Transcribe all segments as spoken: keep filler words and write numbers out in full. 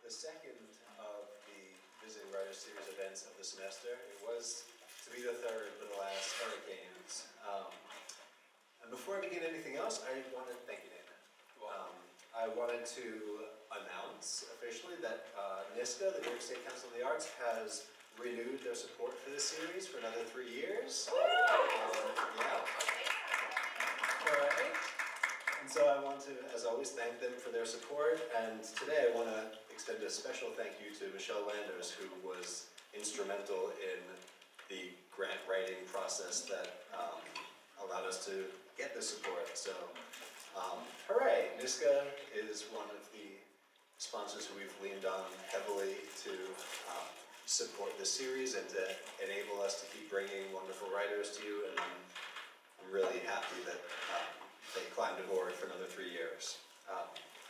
the second of the Visiting Writers Series events of the semester. It was to be the third, but alas, hurricanes. Um, and before I begin anything else, I wanted, thank you, Dana. Um, I wanted to announce officially that uh, NISCA, the New York State Council of the Arts, has renewed their support for this series for another three years. Um, yeah. All right. And so I want to, as always, thank them for their support. And today I want to extend a special thank you to Michelle Landers, who was instrumental in the grant writing process that um, allowed us to get the support. So, um, hooray! NISCA is one of the sponsors who we've leaned on heavily to um, support this series and to enable us to keep bringing wonderful writers to you. And I'm, I'm really happy that um, they climbed aboard for another three years. Um,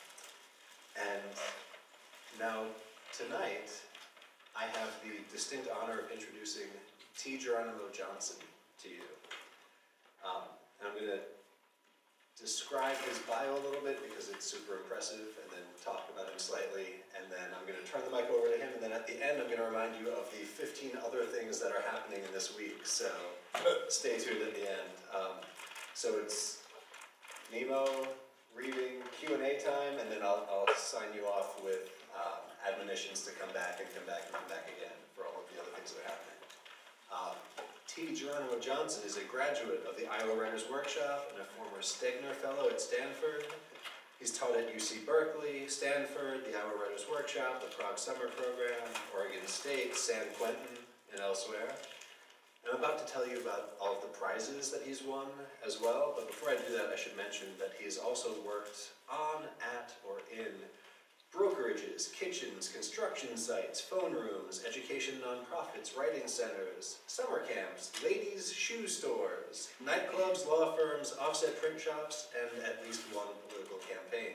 and now, tonight, I have the distinct honor of introducing T. Geronimo Johnson to you. Um, and I'm going to describe his bio a little bit because it's super impressive, and then talk about him slightly, and then I'm going to turn the mic over to him, and then at the end I'm going to remind you of the fifteen other things that are happening in this week, so stay tuned at the end. Um, so it's Nemo, reading, Q and A time, and then I'll, I'll sign you off with um, admonitions to come back and come back and come back again for all of the other things that are happening. Um, T. Geronimo Johnson is a graduate of the Iowa Writers Workshop and a former Stegner Fellow at Stanford. He's taught at U C Berkeley, Stanford, the Iowa Writers Workshop, the Prague Summer Program, Oregon State, San Quentin, and elsewhere. And I'm about to tell you about all of the prizes that he's won as well, but before I do that, I should mention that he has also worked on, at, or in brokerages, kitchens, construction sites, phone rooms, education nonprofits, writing centers, summer camps, ladies' shoe stores, nightclubs, law firms, offset print shops, and at least one political campaign.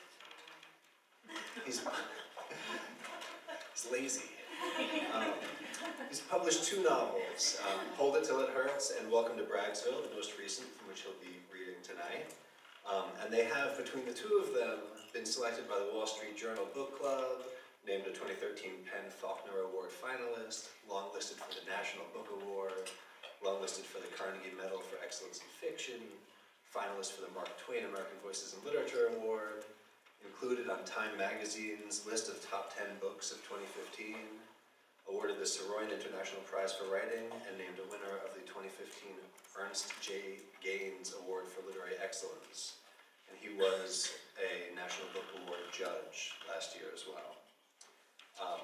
He's, he's lazy. Um, he's published two novels, um, Hold It Till It Hurts and Welcome to Braggsville, the most recent, from which he'll be reading tonight. Um, and they have, between the two of them, been selected by the Wall Street Journal Book Club, named a twenty thirteen Penn Faulkner Award finalist, longlisted for the National Book Award, longlisted for the Carnegie Medal for Excellence in Fiction, finalist for the Mark Twain American Voices in Literature Award, included on Time Magazine's list of top ten books of twenty fifteen, awarded the Saroyan International Prize for Writing, and named a winner of the twenty fifteen Ernst J. Gaines Award for Literary Excellence. And he was a National Book Award judge last year as well. Um,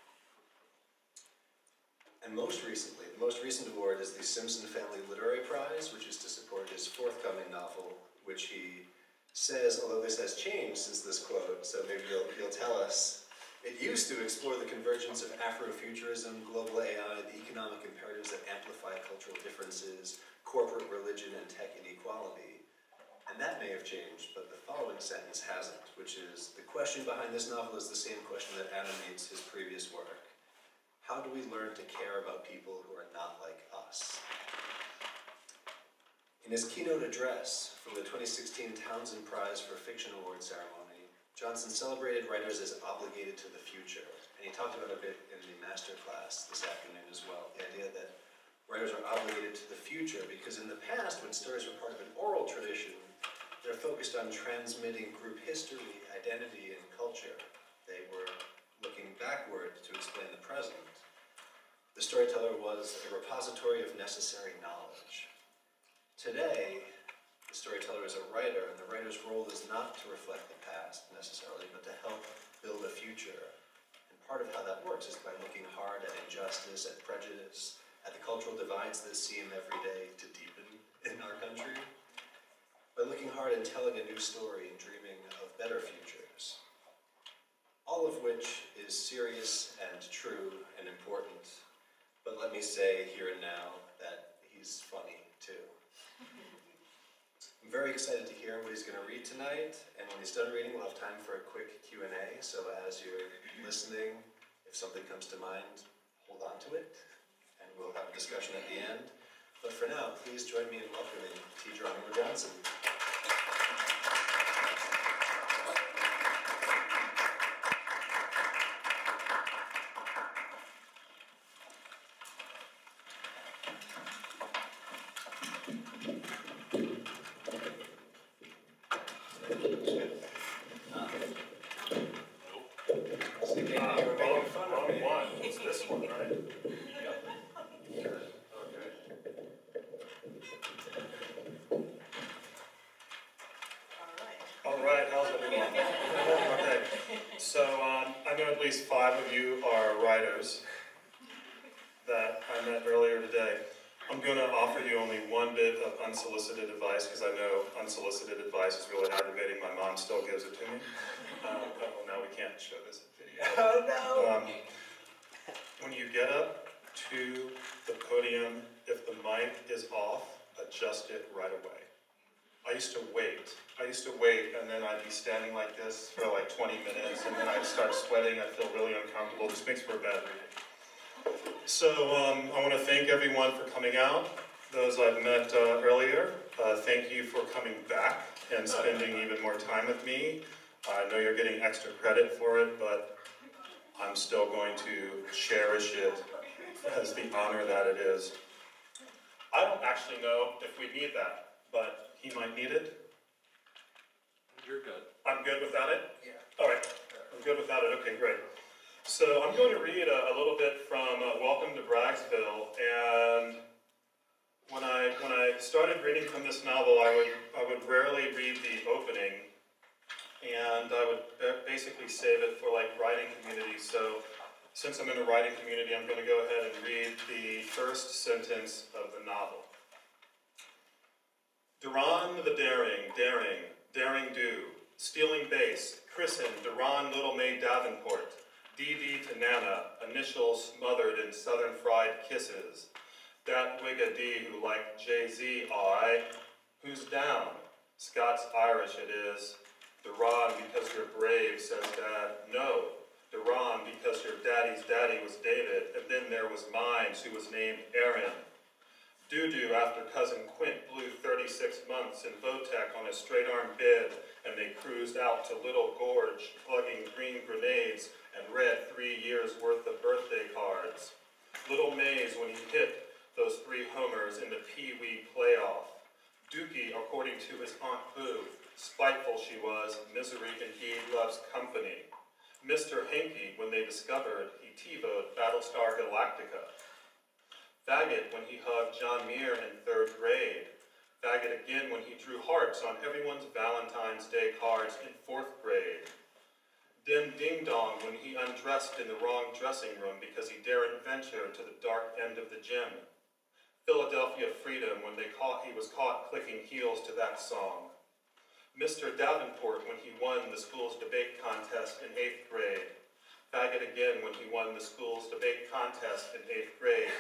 and most recently, the most recent award is the Simpson Family Literary Prize, which is to support his forthcoming novel, which he says, although this has changed since this quote, so maybe you'll, you'll tell us, it used to explore the convergence of Afrofuturism, global A I, the economic imperatives that amplify cultural differences, corporate religion, and tech inequality. And that may have changed, but the following sentence hasn't, which is, the question behind this novel is the same question that animates his previous work. How do we learn to care about people who are not like us? In his keynote address from the twenty sixteen Townsend Prize for Fiction Award ceremony, Johnson celebrated writers as obligated to the future, and he talked about it a bit in the master class this afternoon as well, the idea that writers are obligated to the future because in the past, when stories were part of an oral tradition, they're focused on transmitting group history, identity, and culture. They were looking backward to explain the present. The storyteller was a repository of necessary knowledge. Today, the storyteller is a writer, and the writer's role is not to reflect the past necessarily, but to help build a future. And part of how that works is by looking hard at injustice, at prejudice, at the cultural divides that seem every day to deepen in our country, by looking hard and telling a new story and dreaming of better futures. All of which is serious and true and important, but let me say here and now that he's funny too. I'm very excited to hear what he's going to read tonight, and when he's done reading, we'll have time for a quick Q and A, so as you're listening, if something comes to mind, hold on to it, and we'll have a discussion at the end. But for now, please join me in welcoming T. Geronimo Johnson. at least five of you are writers that I met earlier today. I'm going to offer you only one bit of unsolicited advice, because I know unsolicited advice is really aggravating. My mom still gives it to me. Um, oh, now we can't show this video. Oh, no! Um, when you get up to the podium, if the mic is off, adjust it right away. I used to wait. I used to wait, and then I'd be standing like this for like twenty minutes, and then I'd start sweating. I'd feel really uncomfortable. This makes for a bad reading. So um, I want to thank everyone for coming out. Those I've met uh, earlier, uh, thank you for coming back and spending even more time with me. I know you're getting extra credit for it, but I'm still going to cherish it as the honor that it is. I don't actually know if we need that, but he might need it. You're good. I'm good without it? Yeah. All right, I'm good without it. Okay, great. So I'm going to read a, a little bit from uh, Welcome to Braggsville, and when I when I started reading from this novel, I would I would rarely read the opening, and I would basically save it for like writing community. So since I'm in a writing community, I'm going to go ahead and read the first sentence of the novel. Duran the Daring, daring, daring do, stealing base, christened Duran Little May Davenport. D D to Nana, initials smothered in southern fried kisses. Dat Wigga D who like Jay-Z, I. Who's down? Scots Irish it is. Duran because you're brave, says Dad. No. Duran because your daddy's daddy was David, and then there was mine, who was named Aaron. Doo-doo after cousin Quint blew thirty-six months in Votech on a straight-arm bid, and they cruised out to Little Gorge, plugging green grenades, and read three years' worth of birthday cards. Little Mays when he hit those three homers in the Pee-wee playoff. Dookie, according to his Aunt Boo, spiteful she was, misery indeed loves company. Mister Hanky when they discovered he TiVo'd Battlestar Galactica. Faggot when he hugged John Muir in third grade. Faggot again when he drew hearts on everyone's Valentine's Day cards in fourth grade. Then ding-dong when he undressed in the wrong dressing room because he daren't venture to the dark end of the gym. Philadelphia Freedom when they caught he was caught clicking heels to that song. Mister Davenport when he won the school's debate contest in eighth grade. Faggot again when he won the school's debate contest in eighth grade.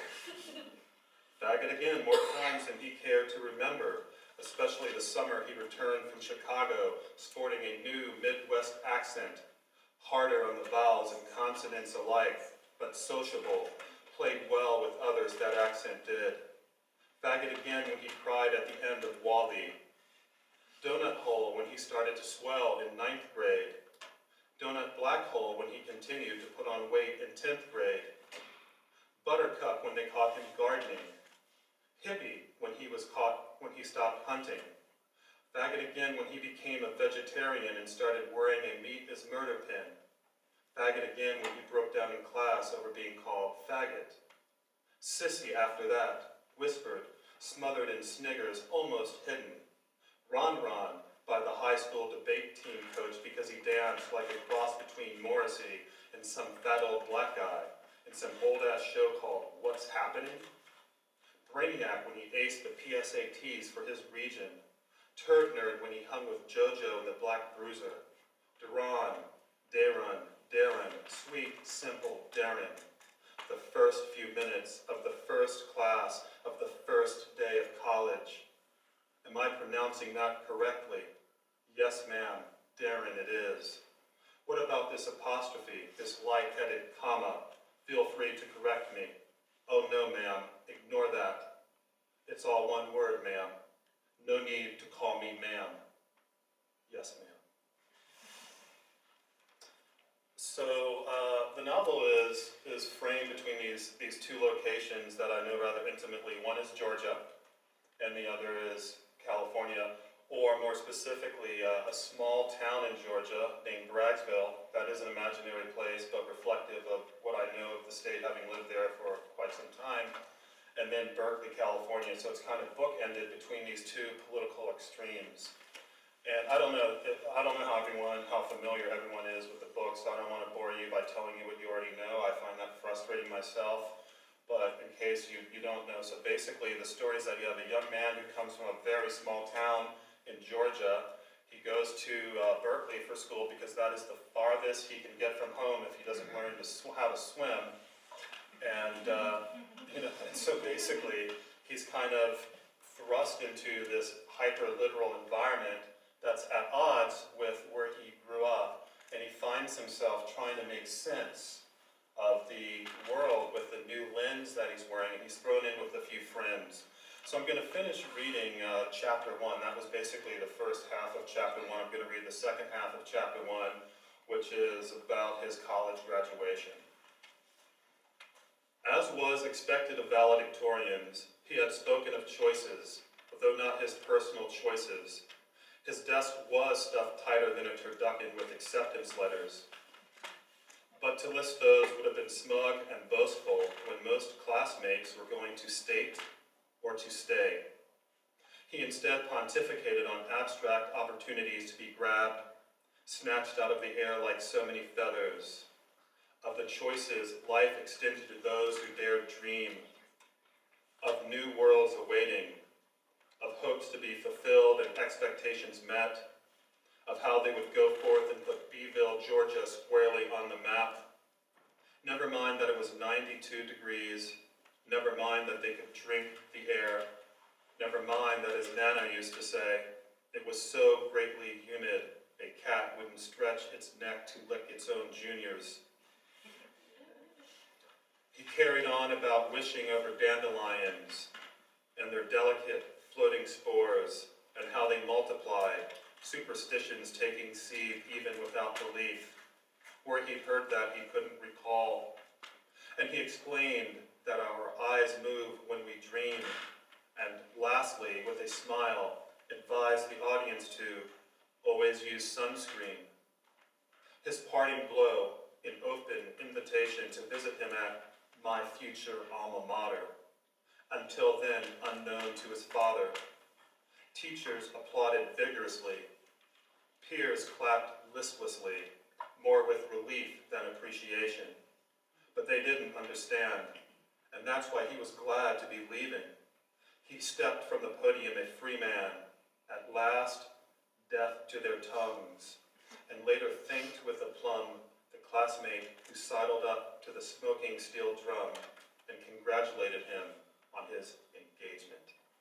Faggot again more times than he cared to remember, especially the summer he returned from Chicago, sporting a new Midwest accent, harder on the vowels and consonants alike, but sociable, played well with others that accent did. Faggot again when he cried at the end of Wally. Donut hole when he started to swell in ninth grade. Donut black hole when he continued to put on weight in tenth grade. Buttercup when they caught him gardening. Hippie when he was caught when he stopped hunting. Faggot again when he became a vegetarian and started wearing a meat is murder pin. Faggot again when he broke down in class over being called faggot. Sissy after that, whispered, smothered in sniggers, almost hidden. Ron Ron by the high school debate team coach because he danced like a cross between Morrissey and some fat old black guy in some old-ass show called What's Happening? Brainiac when he aced the P S A Ts for his region. Turd nerd when he hung with JoJo and the Black Bruiser. Duran, Darren, Darren, sweet, simple Darren. The first few minutes of the first class of the first day of college. Am I pronouncing that correctly? Yes, ma'am, Darren it is. What about this apostrophe, this light-headed comma? Feel free to correct me. Oh no, ma'am, ignore that. It's all one word, ma'am. No need to call me ma'am. Yes, ma'am. So uh, the novel is is framed between these these two locations that I know rather intimately. One is Georgia, and the other is California, or more specifically, uh, a small town in Georgia named Braggsville. That is an imaginary place, but reflective of what I know of the state, having lived there for quite some time. And then Berkeley, California. So it's kind of bookended between these two political extremes. And I don't know, if, I don't know how everyone, how familiar everyone is with the book book, so I don't want to bore you by telling you what you already know. I find that frustrating myself. But in case you, you don't know, so basically the story is that you have a young man who comes from a very small town in Georgia. He goes to uh, Berkeley for school because that is the farthest he can get from home if he doesn't learn to sw how to swim. And, uh, you know, and so basically he's kind of thrust into this hyper-literal environment that's at odds with where he grew up. And he finds himself trying to make sense of the world with the new lens that he's wearing, and he's thrown in with a few friends. So I'm going to finish reading uh, chapter one. That was basically the first half of chapter one. I'm going to read the second half of chapter one, which is about his college graduation. As was expected of valedictorians, he had spoken of choices, though not his personal choices. His desk was stuffed tighter than a turducken with acceptance letters. But to list those would have been smug and boastful when most classmates were going to state or to stay. He instead pontificated on abstract opportunities to be grabbed, snatched out of the air like so many feathers, of the choices life extended to those who dared dream, of new worlds awaiting, of hopes to be fulfilled and expectations met, of how they would go forth and put Beeville, Georgia squarely on the map. Never mind that it was ninety-two degrees. Never mind that they could drink the air. Never mind that, as Nana used to say, it was so greatly humid a cat wouldn't stretch its neck to lick its own juniors. He carried on about wishing over dandelions and their delicate floating spores and how they multiplied, superstitions taking seed even without belief. Where he heard that, he couldn't recall. And he explained that our eyes move when we dream, and lastly, with a smile, advised the audience to always use sunscreen. His parting blow, an open invitation to visit him at my future alma mater, until then unknown to his father. Teachers applauded vigorously. Peers clapped listlessly, more with relief than appreciation. But they didn't understand, and that's why he was glad to be leaving. He stepped from the podium a free man, at last deaf to their tongues, and later thanked with aplomb the classmate who sidled up to the smoking steel drum and congratulated him on his engagement.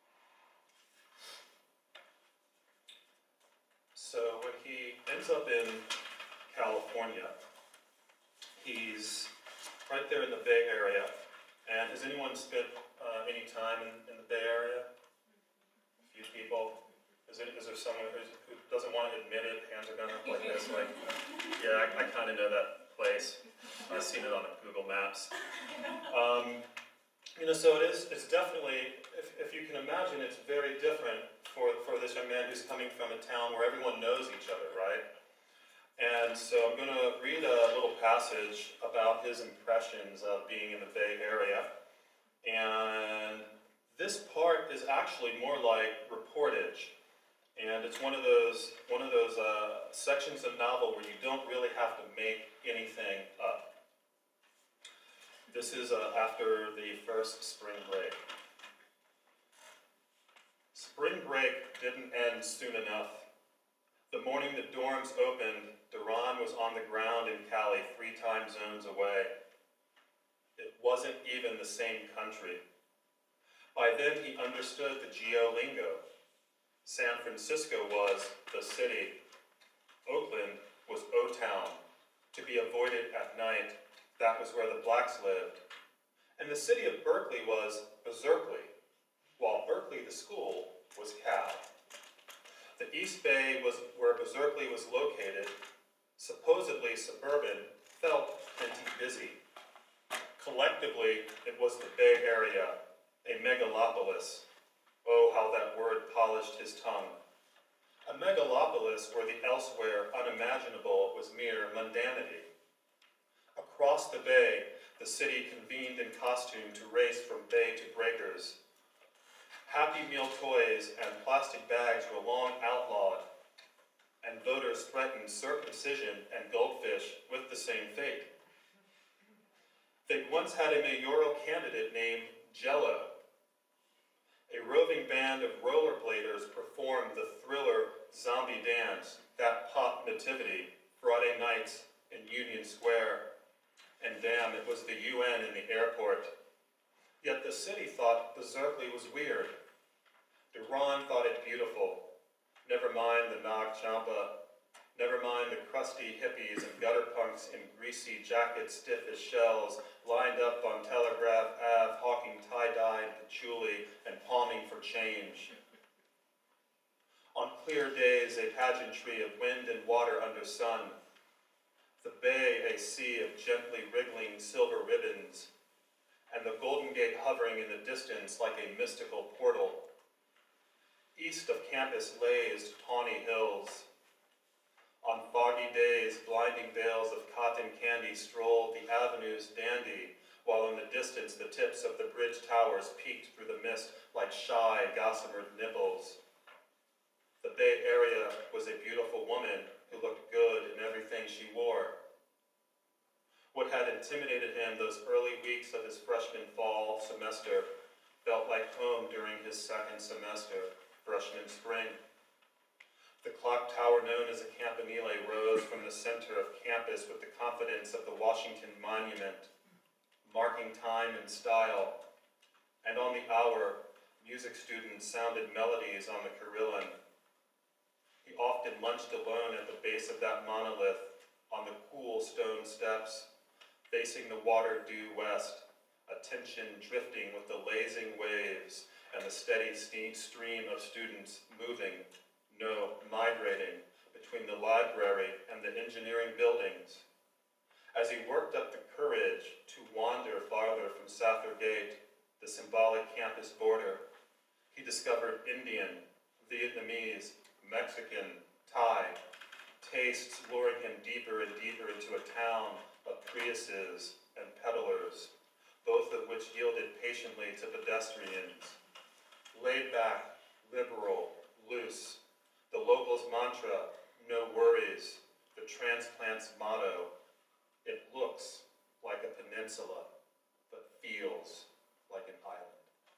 So when he ends up in California, he's right there in the Bay Area. And has anyone spent uh, any time in, in the Bay Area? A few people. Is, it, is there someone who's, who doesn't want to admit it? Hands are going up like this. Like, yeah, I, I kind of know that place. I've seen it on Google Maps. Um, you know, so it is. It's definitely, if, if you can imagine, it's very different for for this young man who's coming from a town where everyone knows each other, right? And so I'm going to read a little passage about his impressions of being in the Bay Area. And this part is actually more like reportage. And it's one of those, one of those uh, sections of novel where you don't really have to make anything up. This is uh, after the first spring break. Spring break didn't end soon enough. The morning the dorms opened, Duran was on the ground in Cali, three time zones away. It wasn't even the same country. By then he understood the geo lingo. San Francisco was the city. Oakland was O-Town, to be avoided at night. That was where the blacks lived. And the city of Berkeley was Berkeley, while Berkeley, the school, was Cal. The East Bay was where Berkeley was located, supposedly suburban, felt plenty busy. Collectively, it was the Bay Area, a megalopolis. Oh, how that word polished his tongue. A megalopolis where the elsewhere unimaginable was mere mundanity. Across the bay, the city convened in costume to race from bay to breakers. Happy Meal toys and plastic bags were long outlawed, and voters threatened circumcision and goldfish with same fate. They once had a mayoral candidate named Jello. A roving band of rollerbladers performed the thriller zombie dance, That Pop Nativity, Friday nights in Union Square. And damn, it was the U N in the airport. Yet the city thought Berserkly was weird. Duran thought it beautiful. Never mind the Nag Champa. Never mind the crusty hippies and gutter punks in greasy jackets stiff as shells, lined up on Telegraph Ave, hawking tie-dyed patchouli and palming for change. On clear days, a pageantry of wind and water under sun. The bay, a sea of gently wriggling silver ribbons, and the Golden Gate hovering in the distance like a mystical portal. East of campus blazed tawny hills. On foggy days, blinding veils of cotton candy strolled the avenue's dandy, while in the distance the tips of the bridge towers peeked through the mist like shy, gossamer nipples. The Bay Area was a beautiful woman who looked good in everything she wore. What had intimidated him those early weeks of his freshman fall semester felt like home during his second semester, freshman spring. The clock tower known as a campanile rose from the center of campus with the confidence of the Washington Monument, marking time and style. And on the hour, music students sounded melodies on the carillon. He often lunched alone at the base of that monolith, on the cool stone steps, facing the water due west, attention drifting with the lazing waves and the steady stream of students moving, no, migrating, between the library and the engineering buildings. As he worked up the courage to wander farther from Sather Gate, the symbolic campus border, he discovered Indian, Vietnamese, Mexican, Thai, tastes luring him deeper and deeper into a town of Priuses and peddlers, both of which yielded patiently to pedestrians. Laid back, liberal, loose, the locals' mantra, no worries, the transplant's motto, it looks like a peninsula, but feels like an island.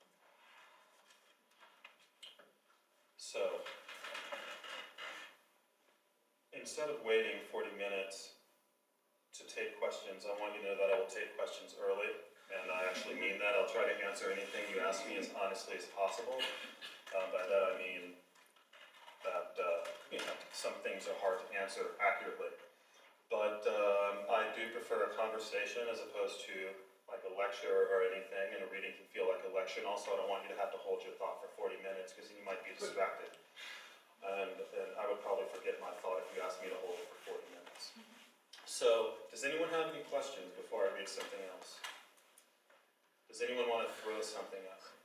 So, instead of waiting forty minutes to take questions, I want you to know that I will take questions early, and I actually mean that. I'll try to answer anything you ask me as honestly as possible. Um, by that I mean that, uh, you know, some things are hard to answer accurately. But um, I do prefer a conversation as opposed to like a lecture or anything, and a reading can feel like a lecture. And also, I don't want you to have to hold your thought for forty minutes because you might be distracted. And, and I would probably forget my thought if you asked me to hold it for forty minutes. So, does anyone have any questions before I read something else? Does anyone want to throw something at me?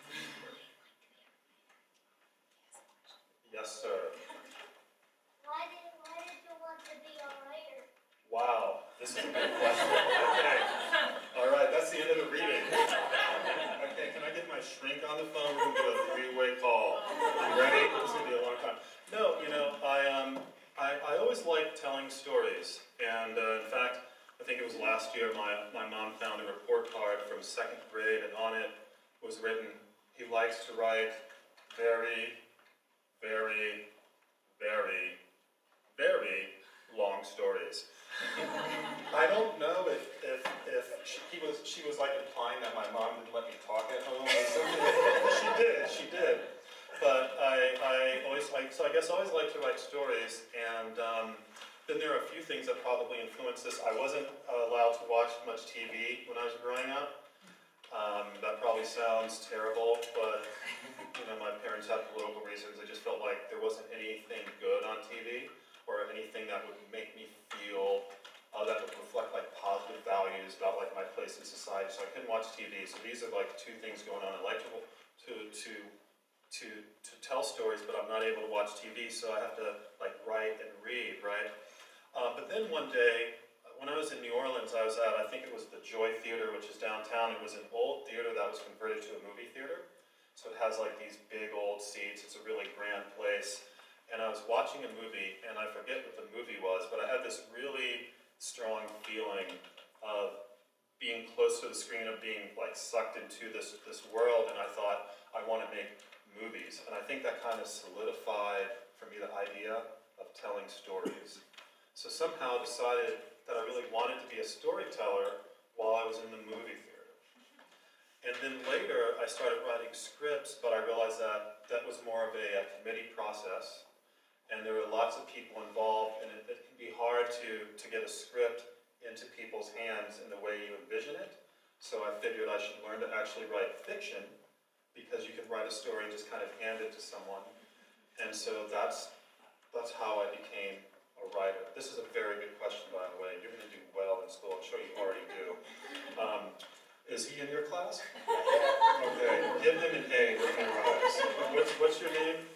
Yes, sir. Why did, why did you want to be a writer? Wow, this is a good question. Okay. All right, that's the end of the reading. Okay, can I get my shrink on the phone? We're going to do a three-way call. You ready? This is going to be a long time. No, you know, I, um, I, I always like telling stories. And uh, in fact, I think it was last year, my, my mom found a report card from second grade, and on it was written, he likes to write very, very, very, very long stories. I don't know if, if, if she, he was, she was like implying that my mom didn't let me talk at home or something. She did, she did. But I, I always like, so I guess I always like to write stories, and um, then there are a few things that probably influenced this. I wasn't uh, allowed to watch much T V when I was growing up. Um, that probably sounds terrible, but you know, my parents had political reasons. I just felt like there wasn't anything good on T V or anything that would make me feel uh, that would reflect like positive values about like my place in society. So I couldn't watch T V. So these are like two things going on. I like to to to to to tell stories, but I'm not able to watch T V. So I have to like write and read, right? Uh, but then one day, when I was in New Orleans, I was at, I think it was the Joy Theater, which is downtown. It was an old theater that was converted to a movie theater. So it has like these big old seats. It's a really grand place. And I was watching a movie, and I forget what the movie was, but I had this really strong being close to the screen, of being like sucked into this, this world, and I thought, I want to make movies. And I think that kind of solidified for me the idea of telling stories. So somehow decided that I really wanted to be a storyteller while I was in the movie theater. And then later I started writing scripts, but I realized that that was more of a, a committee process. And there were lots of people involved, and it, it can be hard to, to get a script into people's hands in the way you envision it. So I figured I should learn to actually write fiction, because you can write a story and just kind of hand it to someone. And so that's, that's how I became a writer. This is a very good question, by the way. You're going to do well in school. I'm sure you already do. Um, is he in your class? Okay, give him an A in your eyes. What's, what's your name?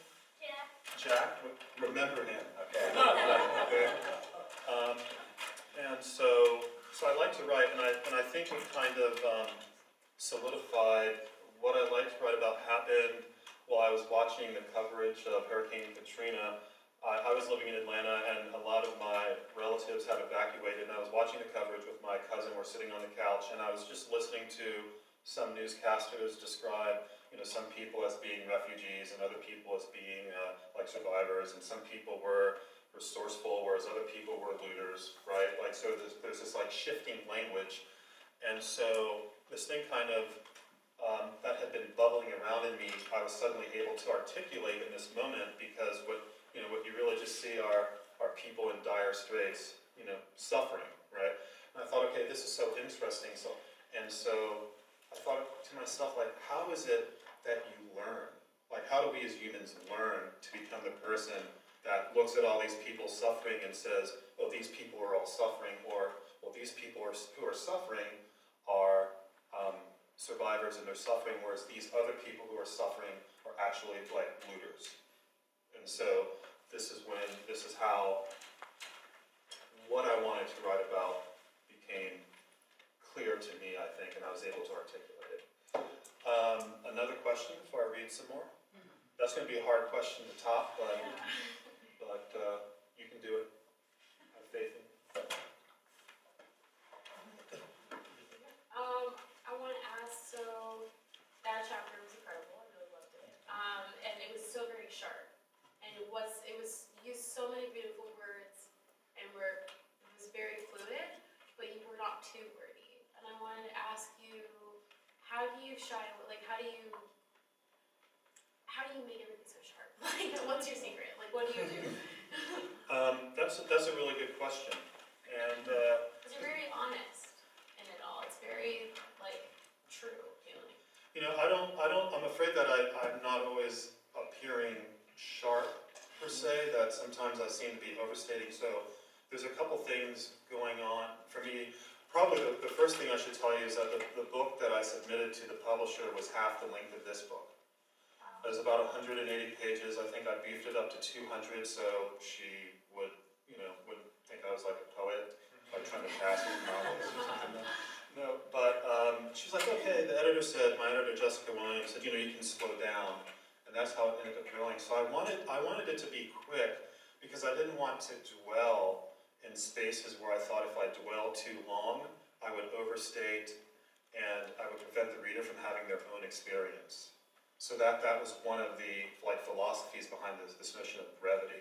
Jack. Jack? Remember him. Okay. Okay. Um, and so, so I like to write, and I, and I think it kind of um, solidified what I like to write about happened while I was watching the coverage of Hurricane Katrina. I, I was living in Atlanta, and a lot of my relatives had evacuated, and I was watching the coverage with my cousin. We're sitting on the couch, and I was just listening to some newscasters describe, you know, some people as being refugees and other people as being uh, like survivors, and some people were resourceful, whereas other people were looters, right? Like, so there's, there's this like shifting language, and so this thing kind of Um, that had been bubbling around in me, I was suddenly able to articulate in this moment, because what, you know, what you really just see are, are people in dire straits, you know, suffering, right? And I thought, okay, this is so interesting. So, and so I thought to myself, like, how is it that you learn? Like, how do we as humans learn to become the person that looks at all these people suffering and says, oh, these people are all suffering, or, well, these people are, who are suffering are, um, survivors and they're suffering, whereas these other people who are suffering are actually like looters. And so this is when, this is how what I wanted to write about became clear to me, I think, and I was able to articulate it. Um, another question before I read some more? That's going to be a hard question to top, but, but uh, you can do it. I have faith in you. Um, I want to ask, so that chapter was incredible. I really loved it. Um, and it was so very sharp, and it was it was used so many beautiful words, and were it was very fluid, but you were not too wordy. And I wanted to ask you, how do you shy? Like, how do you how do you make everything so sharp? Like, what's your secret? Like, what do you do? Um, that's, a, that's a really good question. And uh, Because you're very honest in it all. It's very, like, true feeling. you know, I don't, I don't, I'm afraid that I, I'm not always appearing sharp, per se, that sometimes I seem to be overstating. So there's a couple things going on for me. Probably the, the first thing I should tell you is that the, the book that I submitted to the publisher was half the length of this book. It was about one hundred eighty pages. I think I beefed it up to two hundred, so she would, you know, would think I was like a poet, like trying to pass me novels or something. No, but um, she was like, okay, the editor said, my editor Jessica Williams said, you know, you can slow down, and that's how it ended up going. So I wanted, I wanted it to be quick, because I didn't want to dwell in spaces where I thought if I dwelled too long, I would overstate, and I would prevent the reader from having their own experience. So that, that was one of the like philosophies behind this, this notion of brevity.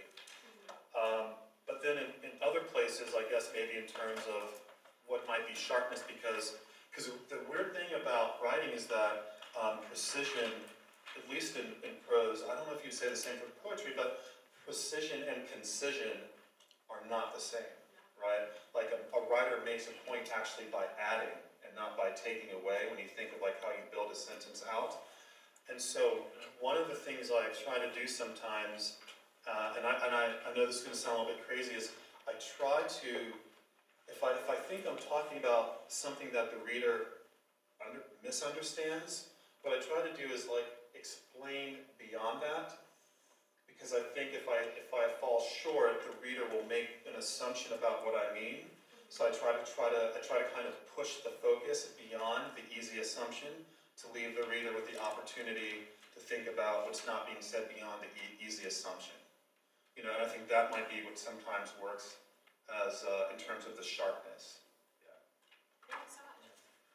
Um, but then in, in other places, I guess maybe in terms of what might be sharpness, because because the weird thing about writing is that um, precision, at least in, in prose, I don't know if you'd say the same for poetry, but precision and concision are not the same, right? Like a, a writer makes a point actually by adding and not by taking away when you think of like how you build a sentence out. And so one of the things I try to do sometimes, uh, and, I, and I, I know this is going to sound a little bit crazy, is I try to, if I, if I think I'm talking about something that the reader under, misunderstands, what I try to do is like explain beyond that, because I think if I, if I fall short, the reader will make an assumption about what I mean. So I try to, try to, I try to kind of push the focus beyond the easy assumption, to leave the reader with the opportunity to think about what's not being said beyond the e easy assumption. You know, and I think that might be what sometimes works as uh, in terms of the sharpness. Yeah. Thank you so much.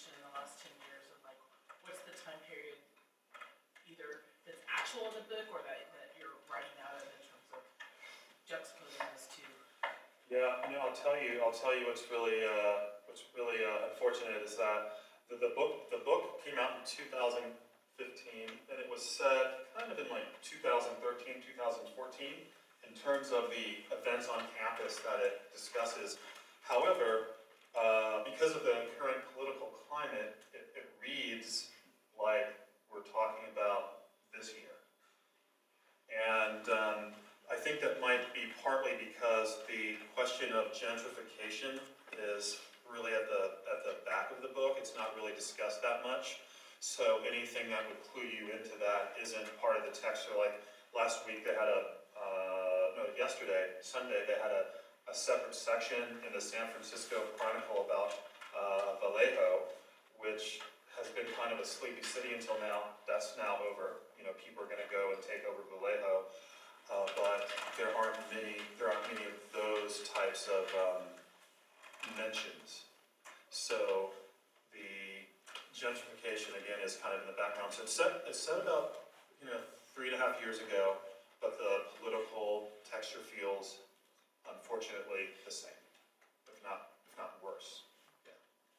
evolution in the last ten years of like, what's the time period either that's actual in the book or that, that you're writing out of in terms of juxtaposing those two? Yeah, you know, I'll tell you, I'll tell you what's really, uh, what's really uh, unfortunate is that the, the book, the book came out in two thousand fifteen, and it was set kind of in like two thousand thirteen, two thousand fourteen, in terms of the events on campus that it discusses. However, uh, because of the current political climate, it, it reads like we're talking about this year. And um, I think that might be partly because the question of gentrification is really at the, at the back of the book. It's not really discussed that much. So anything that would clue you into that isn't part of the text. Or like last week they had a, uh, no, yesterday, Sunday, they had a, a separate section in the San Francisco Chronicle about uh, Vallejo, which has been kind of a sleepy city until now. That's now over. You know, people are going to go and take over Vallejo. Uh, but there aren't many, there aren't many of those types of um, mentions. So the gentrification again is kind of in the background. So it's set, it's set about, you know, three and a half years ago, but the political texture feels, unfortunately, the same, if not, if not worse. Yeah.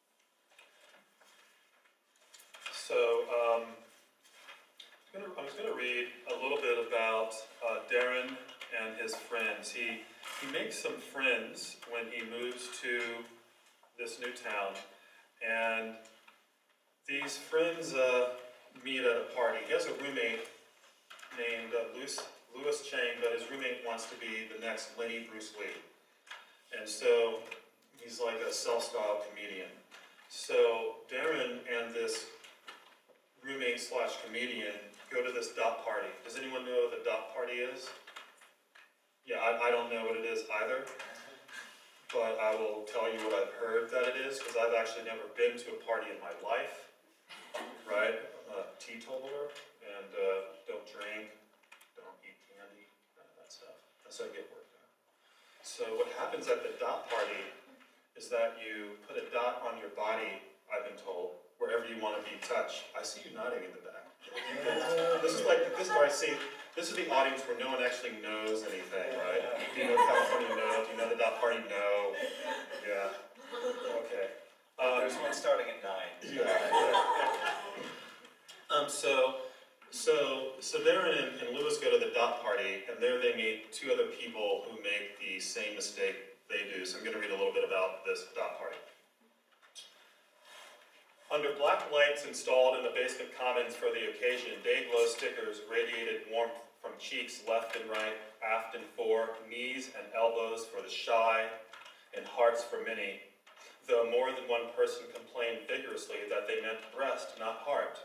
So um, I'm gonna, I was going to read a little bit about uh, Darren and his friends. He he makes some friends when he moves to this new town, and these friends uh, meet at a party. He has a roommate named uh, Louis, Louis Chang, but his roommate wants to be the next Lenny Bruce Lee. And so he's like a self-styled comedian. So Darren and this roommate slash comedian go to this dot party. Does anyone know what the dot party is? Yeah, I, I don't know what it is either. But I will tell you what I've heard that it is, because I've actually never been to a party in my life. Right? I'm a teetotaler, and uh, don't drink, don't eat candy, none of that stuff. That's how I get work done. So what happens at the dot party is that you put a dot on your body, I've been told, wherever you want to be touched. I see you nodding in the back. This is like, this is where I see, this is the audience where no one actually knows anything, right? Do you know California? No. Do you know the dot party? No. Yeah. Okay. Um, There's one starting at nine. Yeah. yeah. Um, so, so, so Darren and, and Louis go to the dot party, and there they meet two other people who make the same mistake they do. So I'm going to read a little bit about this dot party. Under black lights installed in the basement commons for the occasion, day glow stickers radiated warmth from cheeks left and right, aft and fore, knees and elbows for the shy, and hearts for many, though more than one person complained vigorously that they meant breast, not heart.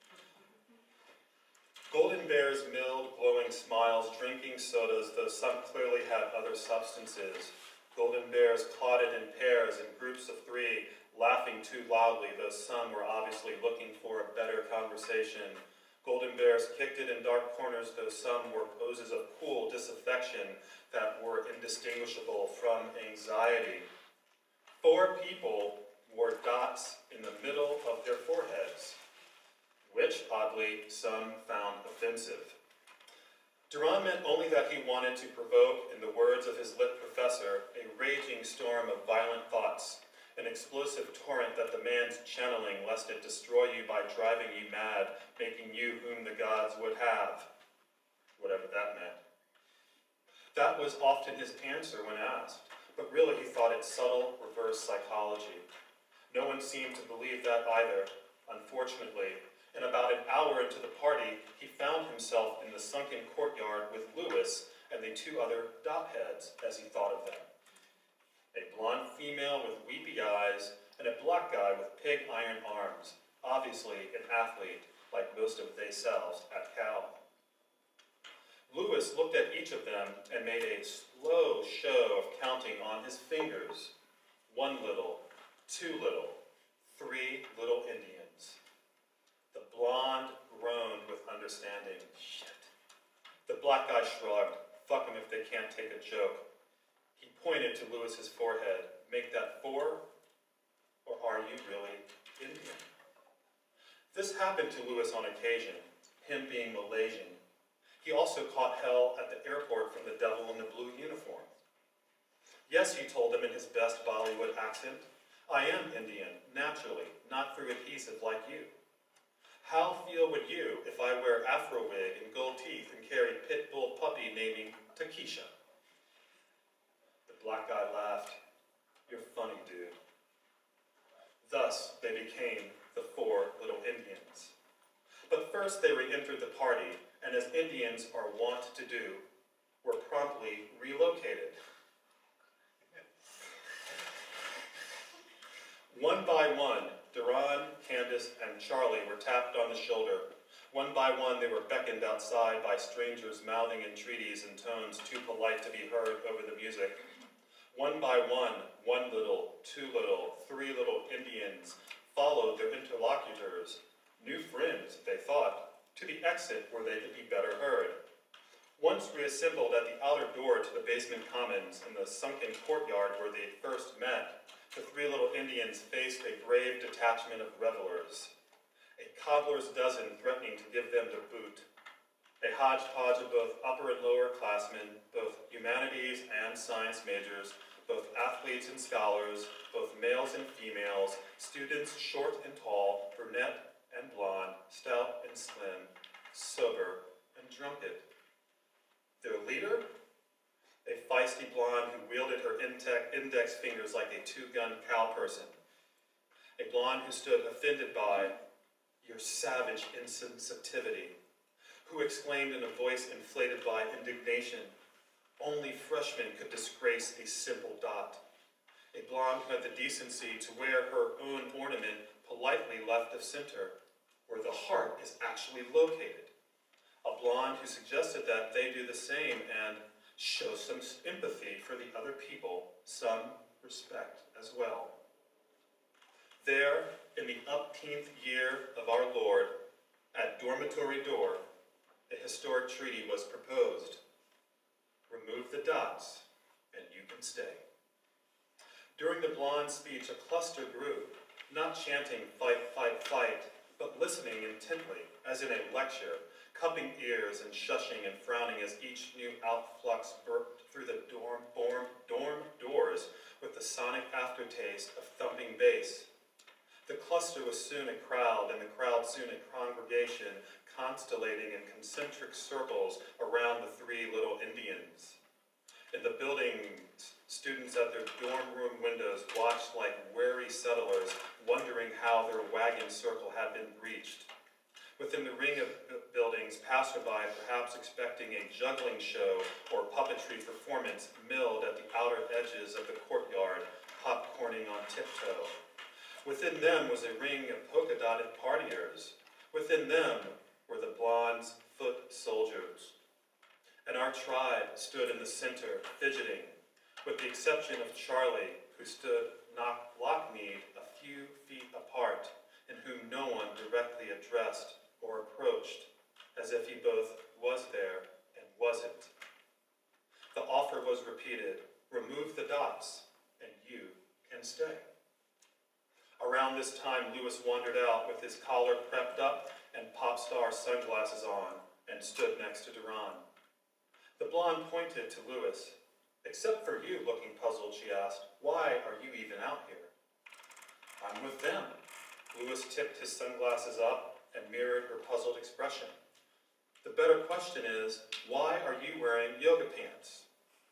Golden bears milled glowing smiles, drinking sodas, though some clearly had other substances. Golden bears clotted in pairs in groups of three, laughing too loudly, though some were obviously looking for a better conversation. Golden bears kicked it in dark corners, though some were poses of cool disaffection that were indistinguishable from anxiety. Four people wore dots in the middle of their foreheads, which, oddly, some found offensive. Duran meant only that he wanted to provoke, in the words of his lit professor, a raging storm of violent thoughts, an explosive torrent that demands channeling lest it destroy you by driving you mad, making you whom the gods would have, whatever that meant. That was often his answer when asked, but really he thought it subtle reverse psychology. No one seemed to believe that either, unfortunately. And about an hour into the party, he found himself in the sunken courtyard with Louis and the two other dot heads, as he thought of them. A blonde female with weepy eyes, and a black guy with pig iron arms, obviously an athlete, like most of theyselves at Cal. Louis looked at each of them and made a slow show of counting on his fingers. One little, two little, three little Indians. The blonde groaned with understanding. Shit. The black guy shrugged. Fuck them if they can't take a joke. He pointed to Louis's forehead. Make that four? Or are you really Indian? happened to Louis on occasion, him being Malaysian. He also caught hell at the airport from the devil in the blue uniform. Yes, he told them in his best Bollywood accent, I am Indian, naturally, not through adhesive like you. How feel would you if I wear afro wig and gold teeth and carry pit bull puppy naming Takesha? The black guy laughed. You're funny, dude. Thus, they became the four little Indians. But first they re-entered the party, and as Indians are wont to do, were promptly relocated. One by one, Duran, Candace, and Charlie were tapped on the shoulder. One by one, they were beckoned outside by strangers mouthing entreaties in tones too polite to be heard over the music. One by one, one little, two little, three little Indians followed their interlocutors, new friends, they thought, to the exit where they could be better heard. Once reassembled at the outer door to the basement commons in the sunken courtyard where they first met, the three little Indians faced a brave detachment of revelers, a cobbler's dozen threatening to give them the boot, a hodgepodge of both upper and lower classmen, both humanities and science majors, both athletes and scholars, both males and females, students short and tall, brunette and blonde, stout and slim, sober and drunken. Their leader? A feisty blonde who wielded her index fingers like a two-gun cow person. A blonde who stood offended by your savage insensitivity, who exclaimed in a voice inflated by indignation, only freshmen could disgrace a simple dot. A blonde who had the decency to wear her own ornament politely left of center, where the heart is actually located. A blonde who suggested that they do the same and show some empathy for the other people, some respect as well. There, in the upteenth year of our Lord, at dormitory door, a historic treaty was proposed. Remove the dots, and you can stay. During the blonde speech, a cluster grew, not chanting fight, fight, fight, but listening intently, as in a lecture, cupping ears and shushing and frowning as each new outflux burst through the dorm, dorm, dorm doors with the sonic aftertaste of thumping bass. The cluster was soon a crowd, and the crowd soon a congregation, constellating in concentric circles around the three little Indians. In the buildings, students at their dorm room windows watched like wary settlers, wondering how their wagon circle had been breached. Within the ring of buildings, passerby, perhaps expecting a juggling show or puppetry performance, milled at the outer edges of the courtyard, popcorning on tiptoe. Within them was a ring of polka-dotted partiers. Within them were the blonde's foot soldiers. And our tribe stood in the center, fidgeting, with the exception of Charlie, who stood lock-kneed a few feet apart, and whom no one directly addressed or approached, as if he both was there and wasn't. The offer was repeated, remove the dots, and you can stay. Around this time, Louis wandered out with his collar prepped up and pop star sunglasses on, and stood next to Duran. The blonde pointed to Louis. Except for you, looking puzzled, she asked, why are you even out here? I'm with them. Louis tipped his sunglasses up and mirrored her puzzled expression. The better question is, why are you wearing yoga pants?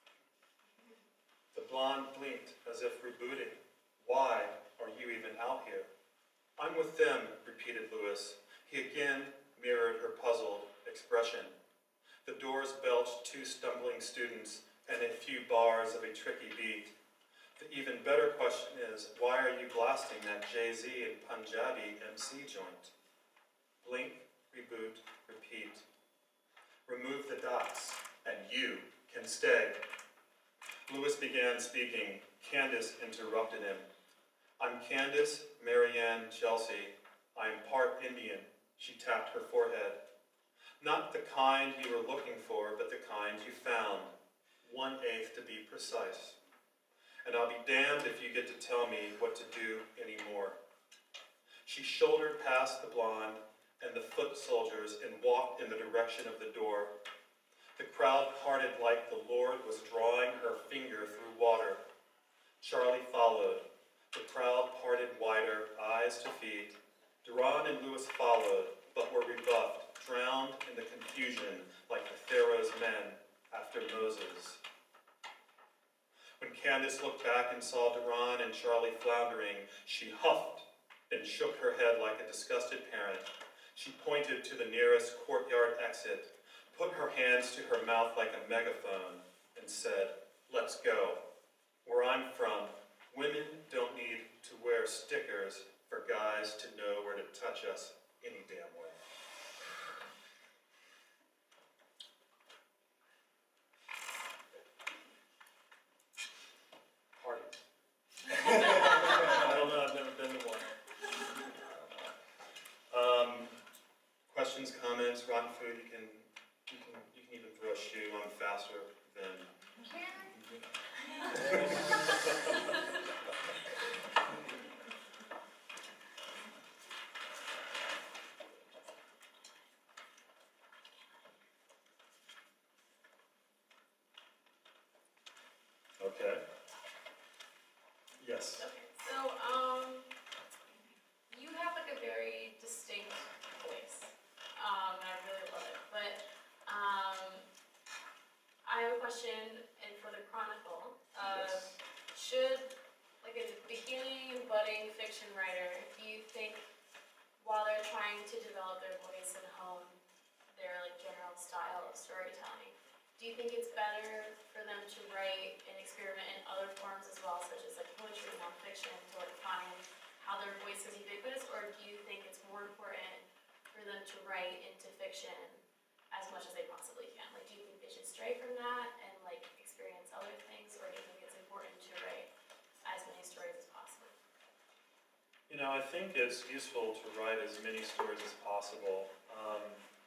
The blonde blinked as if rebooting. Why are you even out here? I'm with them, repeated Louis. He again mirrored her puzzled expression. The doors belched two stumbling students and a few bars of a tricky beat. The even better question is, why are you blasting that Jay-Z and Punjabi M C joint? Blink, reboot, repeat. Remove the dots, and you can stay. Louis began speaking. Candace interrupted him. I'm Candace Marianne Chelsea. I am part Indian. She tapped her forehead. Not the kind you were looking for, but the kind you found. One-eighth to be precise. And I'll be damned if you get to tell me what to do anymore. She shouldered past the blonde and the foot soldiers and walked in the direction of the door. The crowd parted like the Lord was drawing her finger through water. Charlie followed. The crowd parted wider, eyes to feet. Duran and Lewis followed, but were rebuffed, drowned in the confusion like the Pharaoh's men after Moses. When Candace looked back and saw Duran and Charlie floundering, she huffed and shook her head like a disgusted parent. She pointed to the nearest courtyard exit, put her hands to her mouth like a megaphone, and said, "Let's go. Where I'm from, women don't need to wear stickers for guys to know where to touch us any damn way." Party. I don't know, I've never been to one. Um, questions, comments, rotten food, you can, you can, you can even throw a shoe, I'm faster than. Okay. Yes. Okay, so, um, you have like a very distinct voice, um, and I really love it, but, um, I have a question, and for the Chronicle, uh, Yes. should, like a beginning budding fiction writer, do you think, while they're trying to develop their voice and hone their like general style of storytelling, do you think it's better for them to write and experiment in other forms as well, such as like poetry and nonfiction, to like find how their voice is ubiquitous, or do you think it's more important for them to write into fiction as much as they possibly can? Like, do you think they should stray from that and like experience other things, or do you think it's important to write as many stories as possible? You know, I think it's useful to write as many stories as possible. Um,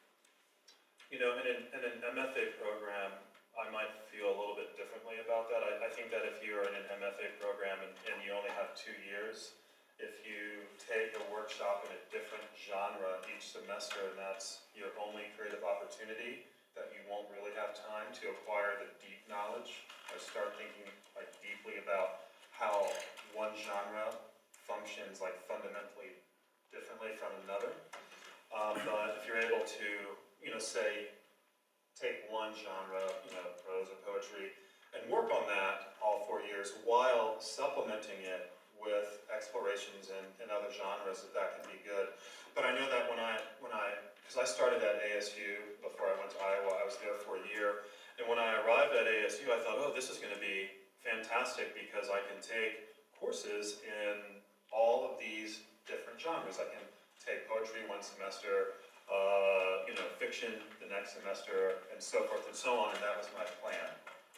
you know, in an, in an M F A program, I might feel a little bit differently about that. I, I think that if you're in an M F A program and, and you only have two years, if you take a workshop in a different genre each semester, and that's your only creative opportunity, that you won't really have time to acquire the deep knowledge or start thinking like deeply about how one genre functions like fundamentally differently from another. Um, but if you're able to, you know, say, take one genre, you know, prose or poetry, and work on that all four years while supplementing it with explorations in, in other genres, that that can be good. But I know that when I, when I, because I started at A S U before I went to Iowa, I was there for a year, and when I arrived at A S U, I thought, oh, this is going to be fantastic because I can take courses in all of these different genres. I can take poetry one semester, uh, you know, fiction the next semester, and so forth and so on, and that was my plan.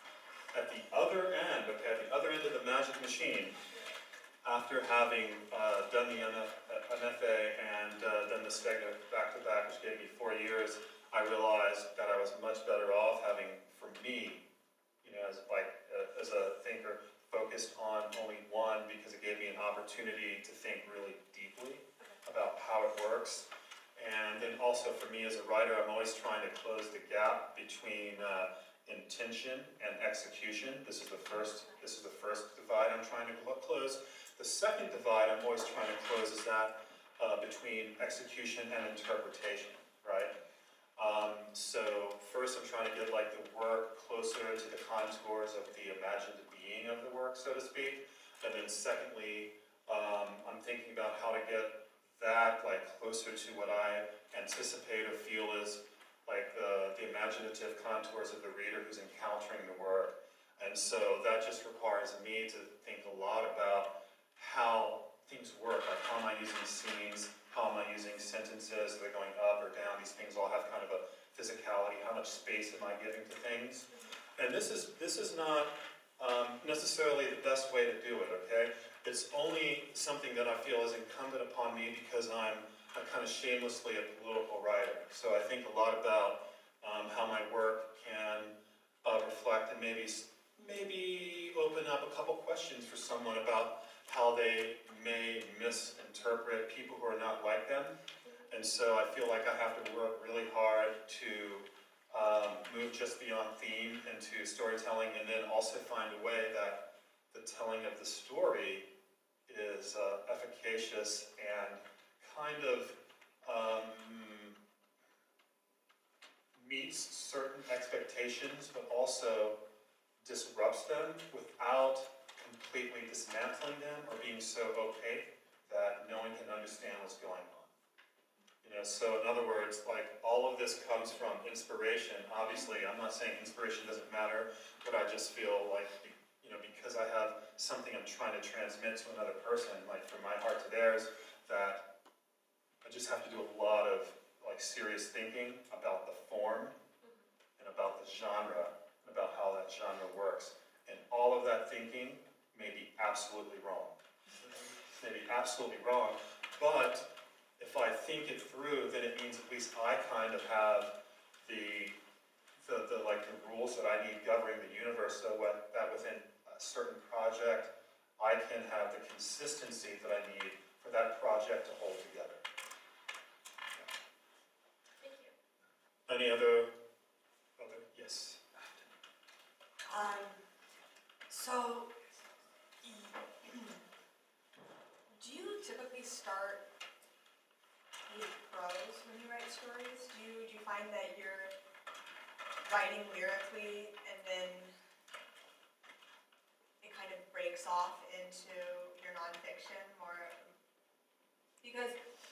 At the other end, okay, at the other end of the magic machine, after having uh, done the M F A and uh, done the STEGNA back-to-back, which gave me four years, I realized that I was much better off having, for me, you know, as like uh, as a thinker, focused on only one, because it gave me an opportunity to think really deeply about how it works. And then also for me as a writer, I'm always trying to close the gap between uh, intention and execution. This is the first. This is the first divide I'm trying to close. The second divide I'm always trying to close is that uh, between execution and interpretation, right? Um, so first I'm trying to get like the work closer to the contours of the imagined being of the work, so to speak. And then secondly, um, I'm thinking about how to get that like closer to what I anticipate or feel is like the, the imaginative contours of the reader who's encountering the work. And so that just requires me to think a lot about how things work, like how am I using scenes, how am I using sentences, are they going up or down, these things all have kind of a physicality, how much space am I giving to things. And this is, this is not um, necessarily the best way to do it, okay? It's only something that I feel is incumbent upon me because I'm, I'm kind of shamelessly a political writer. So I think a lot about um, how my work can uh, reflect and maybe, maybe open up a couple questions for someone about how they may misinterpret people who are not like them. And so I feel like I have to work really hard to um, move just beyond theme into storytelling, and then also find a way that the telling of the story is uh, efficacious and kind of um, meets certain expectations, but also disrupts them without completely dismantling them or being so opaque that no one can understand what's going on. You know, so in other words, like all of this comes from inspiration. Obviously, I'm not saying inspiration doesn't matter, but I just feel like, you know, because I have something I'm trying to transmit to another person, like from my heart to theirs, that I just have to do a lot of like serious thinking about the form and about the genre, and about how that genre works. And all of that thinking may be absolutely wrong. May be absolutely wrong, but if I think it through, then it means at least I kind of have the, the, the like the rules that I need governing the universe, so what, that within a certain project, I can have the consistency that I need for that project to hold together. Thank you. Any other, other, yes? Um, so, do you typically start with prose when you write stories? Do you, do you find that you're writing lyrically and then it kind of breaks off into your nonfiction more? Because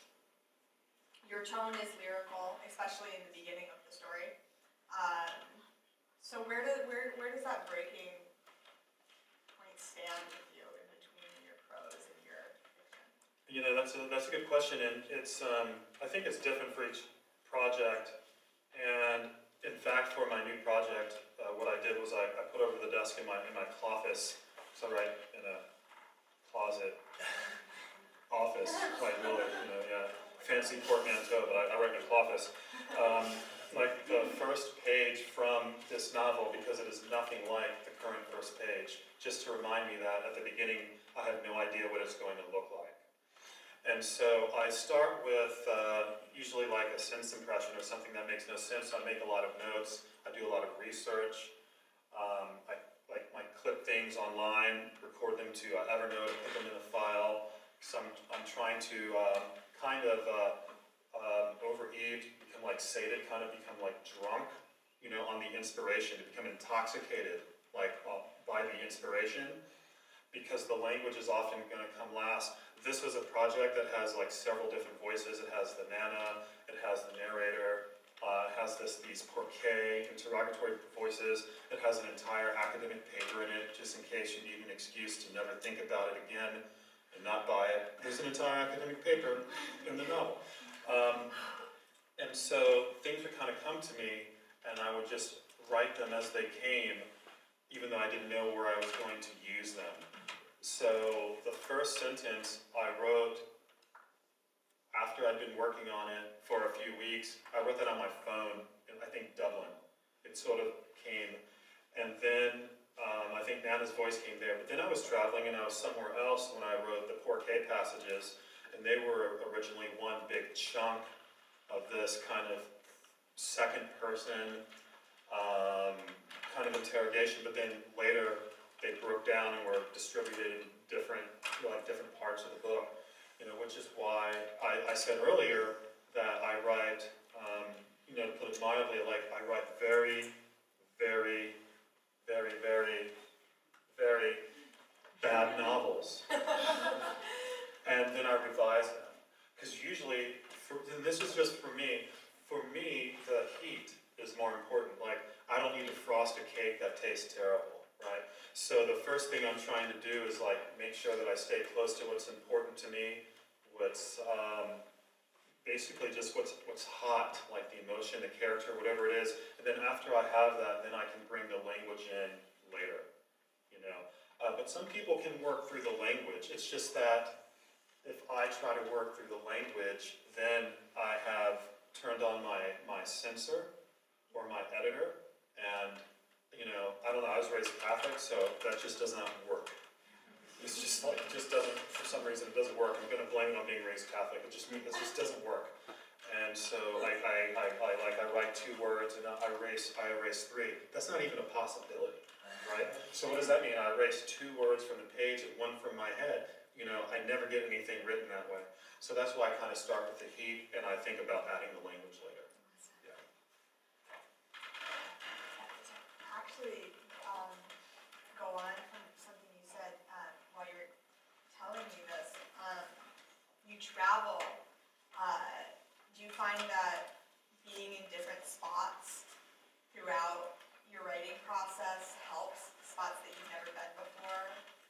your tone is lyrical, especially in the beginning of the story. Um, so where, do, where, where does that breaking point stand with you in between your prose and your fiction? You know, that's a, that's a good question, and it's, um, I think it's different for each project. And in fact, for my new project, uh, what I did was I, I put over the desk in my, in my cloffice, so I write in a closet office, like really, you know, yeah, fancy portmanteau, but I, I write in a cloffice. Um, like the first page from this novel, because it is nothing like the current first page, just to remind me that at the beginning I have no idea what it's going to look like. And so I start with uh, usually like a sense impression or something that makes no sense. I make a lot of notes, I do a lot of research, um, I like might clip things online, record them to uh, Evernote, put them in a file. So I'm, I'm trying to um, kind of uh, um, overeat, become like sated, kind of become like drunk, you know, on the inspiration, to become intoxicated like uh, by the inspiration, because the language is often going to come last. This was a project that has like several different voices. It has the Nana, it has the narrator, uh, it has this these porquet interrogatory voices. It has an entire academic paper in it, just in case you need an excuse to never think about it again and not buy it. There's an entire academic paper in the novel. Um, and so things would kind of come to me, and I would just write them as they came, even though I didn't know where I was going to use them. So the first sentence I wrote after I'd been working on it for a few weeks. I wrote that on my phone in, I think, Dublin. It sort of came. And then um, I think Nana's voice came there. But then I was traveling and I was somewhere else when I wrote the porquet passages. And they were originally one big chunk of this kind of second person um, kind of interrogation. But then later, they broke down and were distributed in different, like different parts of the book, you know, which is why I, I said earlier that I write, um, you know, to put it mildly, like I write very, very, very, very, very bad novels, and then I revise them, because usually, for, and this is just for me. For me, the heat is more important. Like I don't need to frost a cake that tastes terrible, right? So the first thing I'm trying to do is like make sure that I stay close to what's important to me, what's um, basically just what's what's hot, like the emotion, the character, whatever it is. And then after I have that, then I can bring the language in later, you know. Uh, but some people can work through the language. It's just that if I try to work through the language, then I have turned on my, my censor or my editor, and you know, I don't know, I was raised Catholic, so that just does not work. It's just like, it just doesn't, for some reason, it doesn't work. I'm gonna blame it on being raised Catholic. It just, it just doesn't work. And so like I, I, I like I write two words and I erase I erase three. That's not even a possibility, right? So what does that mean? I erase two words from the page and one from my head. You know, I never get anything written that way. So that's why I kind of start with the heat and I think about adding the language later. Yeah. Actually, um, go on from something you said, uh, while you were telling me this. Um, you travel, uh, do you find that being in different spots throughout your writing process helps, spots that you've never been before?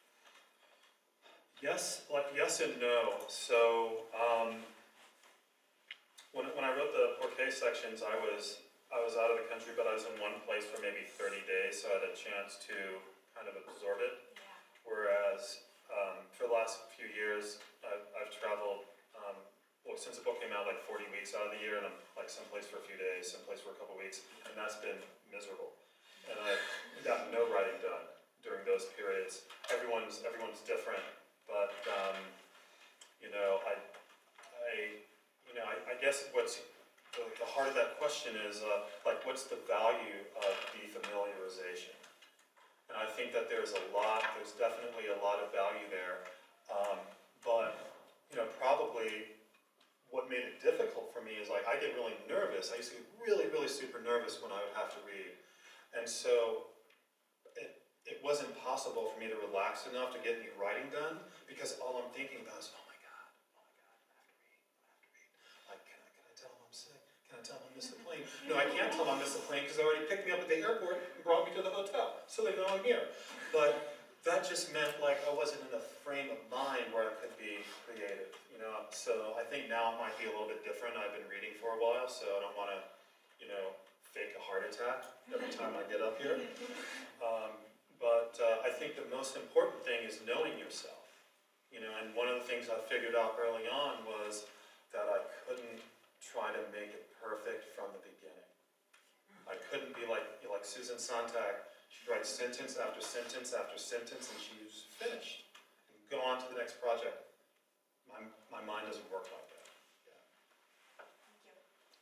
Yes, like yes and no. So um, when when I wrote the Porqué sections, I was I was out of the country, but I was in one place for maybe thirty days, so I had a chance to kind of absorb it. Yeah. Whereas um, for the last few years, I've, I've traveled. Um, well, since the book came out, like forty weeks out of the year, and I'm like someplace for a few days, someplace for a couple weeks, and that's been miserable. And I've got no writing done during those periods. Everyone's everyone's different. But, um, you know, I, I, you know, I, I guess what's, the, the heart of that question is, uh, like, what's the value of defamiliarization? And I think that there's a lot, there's definitely a lot of value there. Um, but, you know, probably what made it difficult for me is, like, I get really nervous. I used to get really, really super nervous when I would have to read. And so, it wasn't possible for me to relax enough to get any writing done because all I'm thinking about is, oh my God, oh my God, I have to read, I have to read. Like, can I, can I tell him I'm sick? Can I tell him I missed the plane? No, I can't tell him I missed the plane because they already picked me up at the airport and brought me to the hotel, so they know I'm here. But that just meant like I wasn't in a frame of mind where I could be creative, you know? So I think now it might be a little bit different. I've been reading for a while, so I don't want to, you know, fake a heart attack every time I get up here. Um, But uh, I think the most important thing is knowing yourself. You know, and one of the things I figured out early on was that I couldn't try to make it perfect from the beginning. I couldn't be like like Susan Sontag. She'd write sentence after sentence after sentence, and she was finished. And go on to the next project. My my mind doesn't work like that. Yeah. Thank you.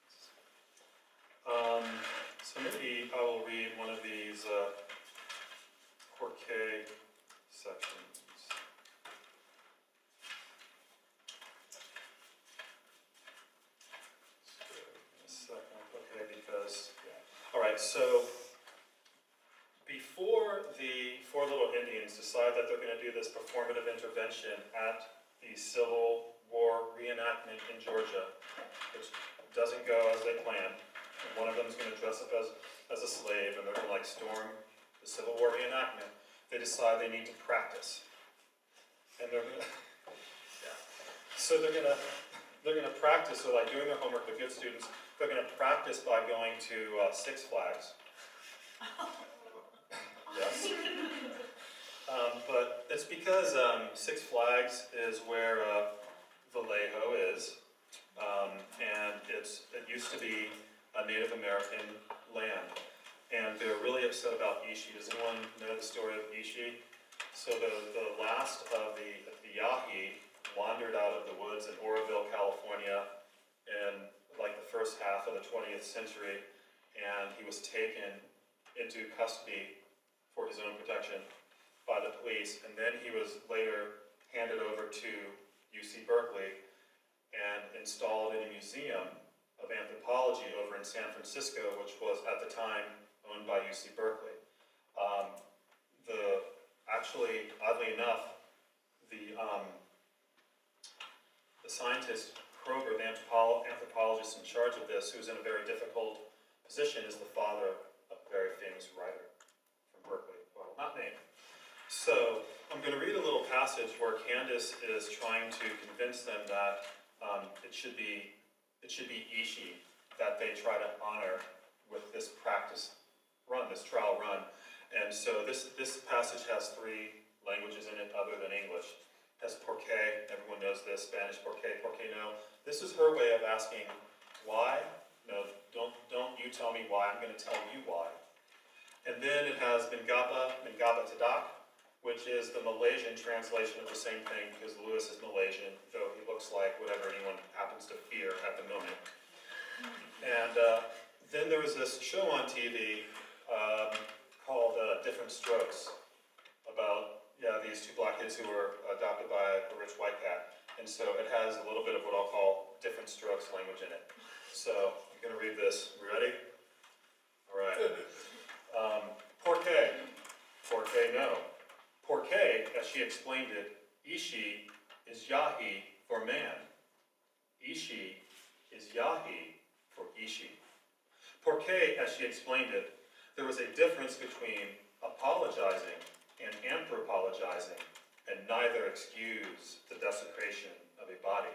Um, so maybe I will read one of these. Uh, Porqué sections. A second, okay, because, yeah. All right, so before the four little Indians decide that they're going to do this performative intervention at the Civil War reenactment in Georgia, which doesn't go as they planned, and one of them is going to dress up as, as a slave, and they're going to like storm the Civil War reenactment, they decide they need to practice. And they're gonna, yeah. So they're gonna, they're gonna practice, so like doing their homework, they're good students, they're gonna practice by going to uh, Six Flags. Yes. Um, but it's because um, Six Flags is where uh, Vallejo is, um, and it's, it used to be a Native American land. And they're really upset about Ishi. Does anyone know the story of Ishi? So the, the last of the, the Yahi wandered out of the woods in Oroville, California in like the first half of the twentieth century, and he was taken into custody for his own protection by the police, and then he was later handed over to U C Berkeley and installed in a museum of anthropology over in San Francisco, which was at the time owned by U C Berkeley. Um, the actually, oddly enough, the um, the scientist Kroger, the anthropo anthropologist in charge of this, who's in a very difficult position, is the father of a very famous writer from Berkeley. Well, not named. So I'm going to read a little passage where Candace is trying to convince them that um, it should be it should be Ishi that they try to honor with this practice run, this trial run. And so this, this passage has three languages in it other than English. It has Porqué, everyone knows this, Spanish Porqué, Porqué no. This is her way of asking why. No, don't, don't you tell me why, I'm going to tell you why. And then it has Mengapa, Mengapa Tadak, which is the Malaysian translation of the same thing because Lewis is Malaysian, though he looks like whatever anyone happens to fear at the moment. Then there was this show on T V um, called uh, Different Strokes about yeah these two black kids who were adopted by a rich white cat. And so it has a little bit of what I'll call different strokes language in it. So I'm going to read this. We ready? All right. Um, Porque. Porque no. Porque, as she explained it, Ishi is Yahi for man. Ishi is Yahi for Ishi. Porque, as she explained it, there was a difference between apologizing and anthropologizing, and neither excuse the desecration of a body.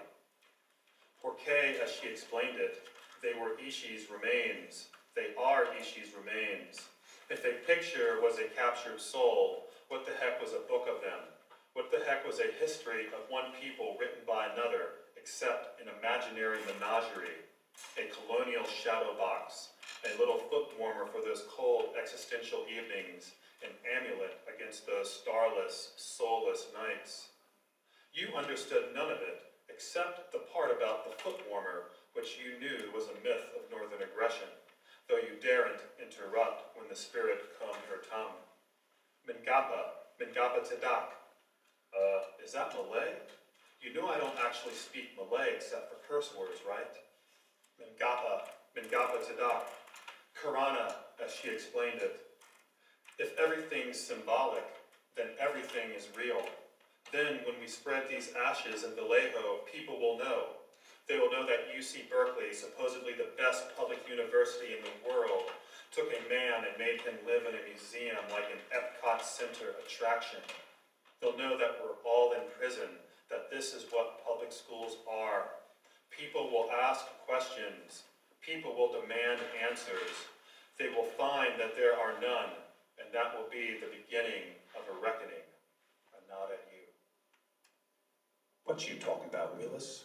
Porque, as she explained it, they were Ishi's remains. They are Ishi's remains. If a picture was a captured soul, what the heck was a book of them? What the heck was a history of one people written by another, except an imaginary menagerie, a colonial shadow box, a little foot warmer for those cold existential evenings, an amulet against those starless, soulless nights? You understood none of it, except the part about the foot warmer, which you knew was a myth of northern aggression, though you daren't interrupt when the spirit combed her tongue. Mingapa, Mingapa Tadak. Uh, is that Malay? You know I don't actually speak Malay except for curse words, right? Mingapa, Mingapa Tadak. Karana, as she explained it. If everything's symbolic, then everything is real. Then when we spread these ashes in Vallejo, people will know. They will know that U C Berkeley, supposedly the best public university in the world, took a man and made him live in a museum like an Epcot Center attraction. They'll know that we're all in prison, that this is what public schools are. People will ask questions. People will demand answers. They will find that there are none, and that will be the beginning of a reckoning. A nod at you. What you talking about, Willis?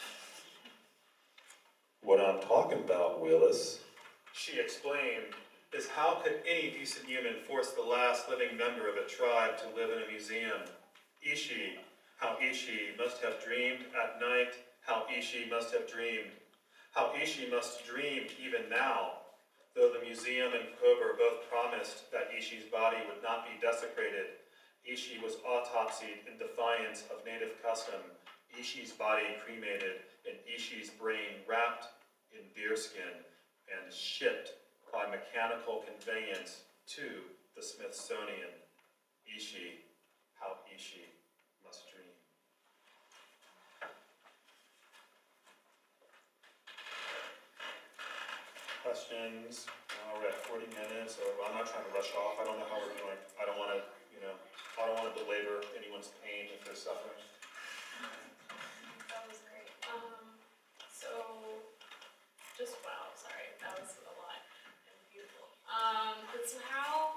What I'm talking about, Willis, she explained, is how could any decent human force the last living member of a tribe to live in a museum? Ishi, how Ishi must have dreamed at night, how Ishi must have dreamed, how Ishi must dream even now, though the museum and Kober both promised that Ishi's body would not be desecrated. Ishi was autopsied in defiance of native custom, Ishi's body cremated, and Ishi's brain wrapped in deerskin and shipped by mechanical conveyance to the Smithsonian. Ishi, how Ishi must dream. Questions? Uh, we're at forty minutes, or I'm not trying to rush off. I don't know how we're doing. I don't want to, you know, I don't want to belabor anyone's pain if they're suffering. That was great. Um, so, just wow, sorry, that was a lot and beautiful. Um, but so how,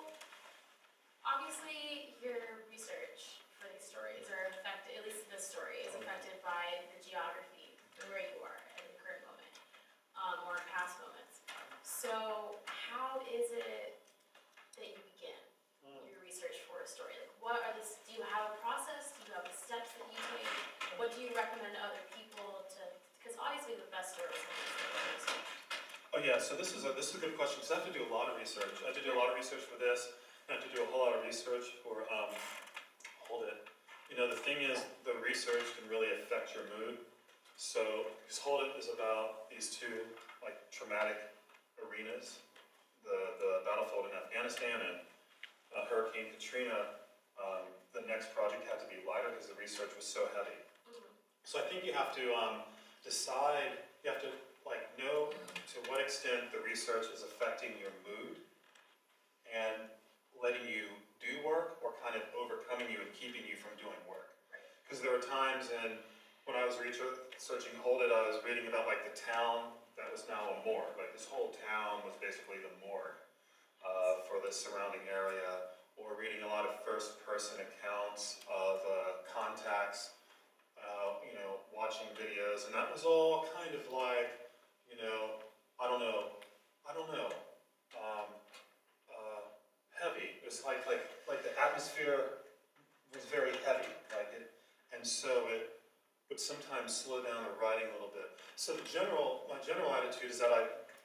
obviously your research for these stories are affected, at least this story is affected by the geography of where you are at the current moment, um, or in past moments. So how is it that you begin your research for a story? Like, what are the, do you have a process? Do you have the steps that you take? What do you recommend to other people to, because obviously the best stories are research. Oh yeah, so this is a this is a good question because I have to do a lot of research. I have to do a lot of research for this, and I have to do a whole lot of research for um, hold it. You know, the thing is, the research can really affect your mood. So, because Hold It is about these two like traumatic arenas, the the battlefield in Afghanistan and uh, Hurricane Katrina. Um, the next project had to be lighter because the research was so heavy. Mm-hmm. So I think you have to um, decide. You have to like know to what extent the research is affecting your mood and letting you do work, or kind of overcoming you and keeping you from doing work. Because there were times in when I was researching Hold It, I was reading about like the town that was now a morgue. Like this whole town was basically the morgue uh, for the surrounding area. Or reading a lot of first-person accounts of uh, contacts, uh, you know, watching videos, and that was all kind of like, you know, I don't know, I don't know, um, uh, heavy. It was like like like the atmosphere was very heavy, like it, and so it would sometimes slow down the writing a little bit. So the general, my general attitude is that I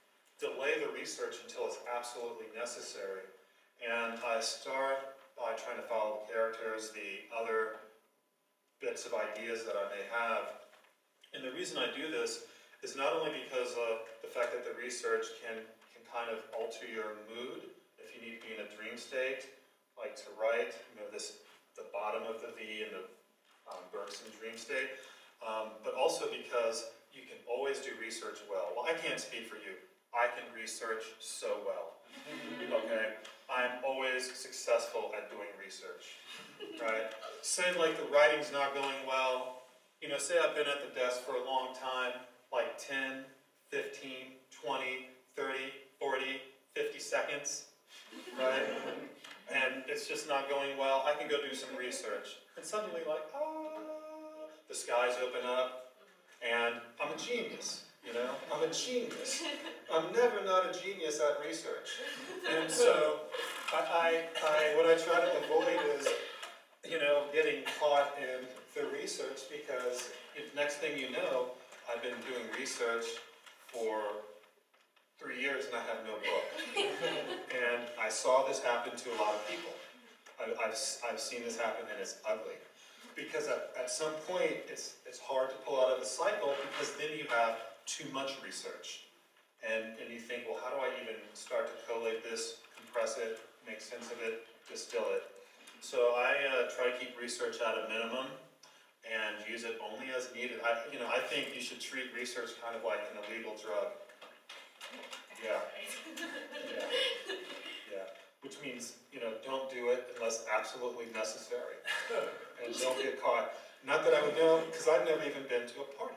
delay the research until it's absolutely necessary. And I start by trying to follow the characters, the other bits of ideas that I may have. And the reason I do this is not only because of the fact that the research can, can kind of alter your mood if you need to be in a dream state, like to write, you know, this, the bottom of the V in the um, Bergson dream state, um, but also because you can always do research well. Well, I can't speak for you. I can research so well, okay? I'm always successful at doing research, right? Say like the writing's not going well, you know, say I've been at the desk for a long time, like ten, fifteen, twenty, thirty, forty, fifty seconds, right? And it's just not going well, I can go do some research. And suddenly like, ah, the skies open up, and I'm a genius, you know? I'm a genius. I'm never not a genius at research. And so, I, I, I what I try to avoid is, you know, getting caught in the research, because if next thing you know, I've been doing research for three years and I have no book. And I saw this happen to a lot of people. I, I've, I've seen this happen, and it's ugly. Because at, at some point, it's, it's hard to pull out of the cycle, because then you have too much research. And, and you think, well, how do I even start to collate this, compress it, make sense of it, distill it? So I uh, try to keep research at a minimum and use it only as needed. I, you know, I think you should treat research kind of like an illegal drug. Yeah. Yeah. Yeah. Which means, you know, don't do it unless absolutely necessary. And don't get caught. Not that I would know, because I've never even been to a party.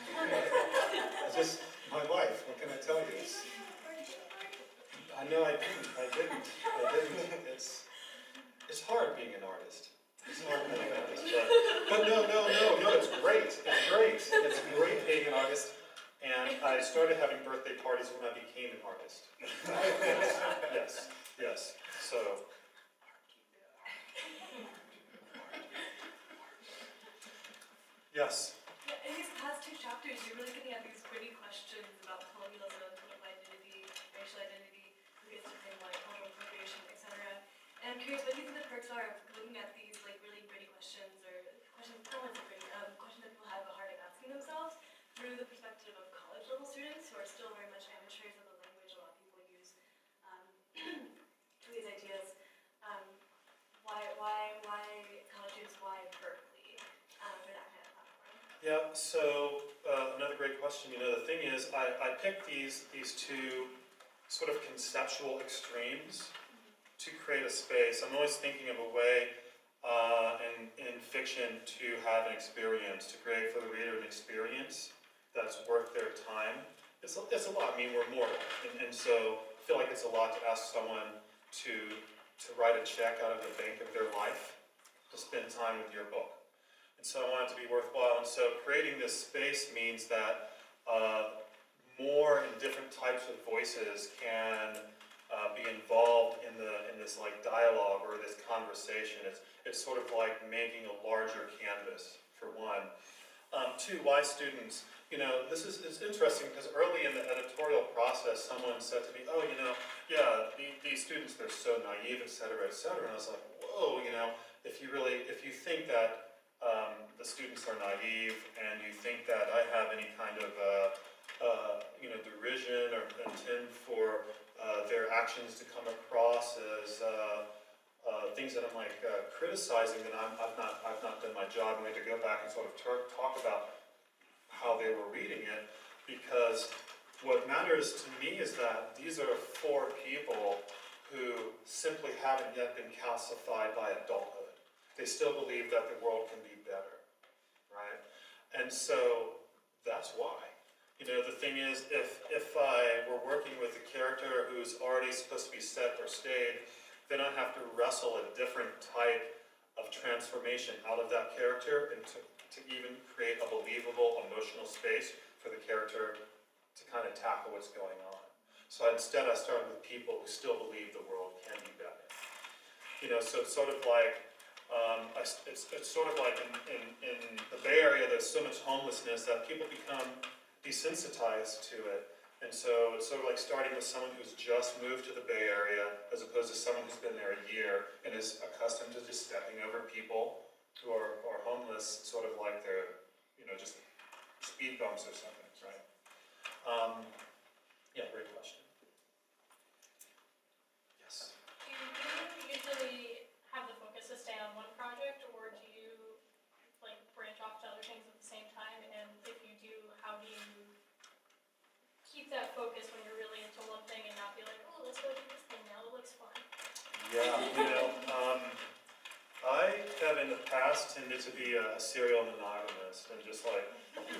It's just my life. What can I tell you? It's, I know I didn't. I didn't. I didn't. It's it's hard being an artist. It's hard being an artist. But, but no, no, no, no. It's great. It's great. It's great being an artist. And I started having birthday parties when I became an artist. Yes, yes. So. Yes. Yeah, in these past two chapters, you're really getting at these gritty questions about colonialism, political identity, racial identity, who gets to claim like cultural appropriation, et cetera. And I'm curious, what do you think the perks are of looking at these like really gritty questions, or questions, not only gritty, um, questions that people have a hard time asking themselves through the perspective of college level students who are still very much amateurs of the language a lot of people use um, to these ideas. Um, why, why, why college students? Why Berkeley? Um, for that kind of platform. Yeah, so uh, another great question. You know, the thing is, I, I picked these, these two sort of conceptual extremes to create a space. I'm always thinking of a way uh, in, in fiction to have an experience, to create for the reader an experience that's worth their time. It's a, it's a lot. I mean, we're mortal. And, and so I feel like it's a lot to ask someone to, to write a check out of the bank of their life to spend time with your book. And so I want it to be worthwhile. And so creating this space means that uh, more and different types of voices can uh, be involved in the in this like dialogue or this conversation. It's it's sort of like making a larger canvas, for one. Um, two, why students? You know, this is it's interesting because early in the editorial process, someone said to me, "Oh, you know, yeah, the, these students, they're so naive, et cetera, et cetera." And I was like, "Whoa, you know, if you really, if you think that." Um, the students are naive, and you think that I have any kind of, uh, uh, you know, derision or intent for uh, their actions to come across as uh, uh, things that I'm like uh, criticizing, then I'm, I've not, I've not done my job. I need to go back and sort of talk, talk about how they were reading it, because what matters to me is that these are four people who simply haven't yet been calcified by adulthood. They still believe that the world can be better, right? And so that's why. You know, the thing is, if, if I were working with a character who's already supposed to be set or stayed, then I'd have to wrestle a different type of transformation out of that character and to, to even create a believable emotional space for the character to kind of tackle what's going on. So instead I started with people who still believe the world can be better. You know, so it's sort of like, Um, it's, it's sort of like in, in, in the Bay Area, there's so much homelessness that people become desensitized to it. And so it's sort of like starting with someone who's just moved to the Bay Area as opposed to someone who's been there a year and is accustomed to just stepping over people who are, are homeless, sort of like they're, you know, just speed bumps or something, right? Um, yeah, great question. Yes. Do you usually have the focus to stay on one project, or do you like branch off to other things at the same time? And if you do, how do you keep that focus when you're really into one thing and not be like, oh, let's go do this thing now, it looks fun? Yeah, you know, um, I have in the past tended to be a serial monogamist and just like,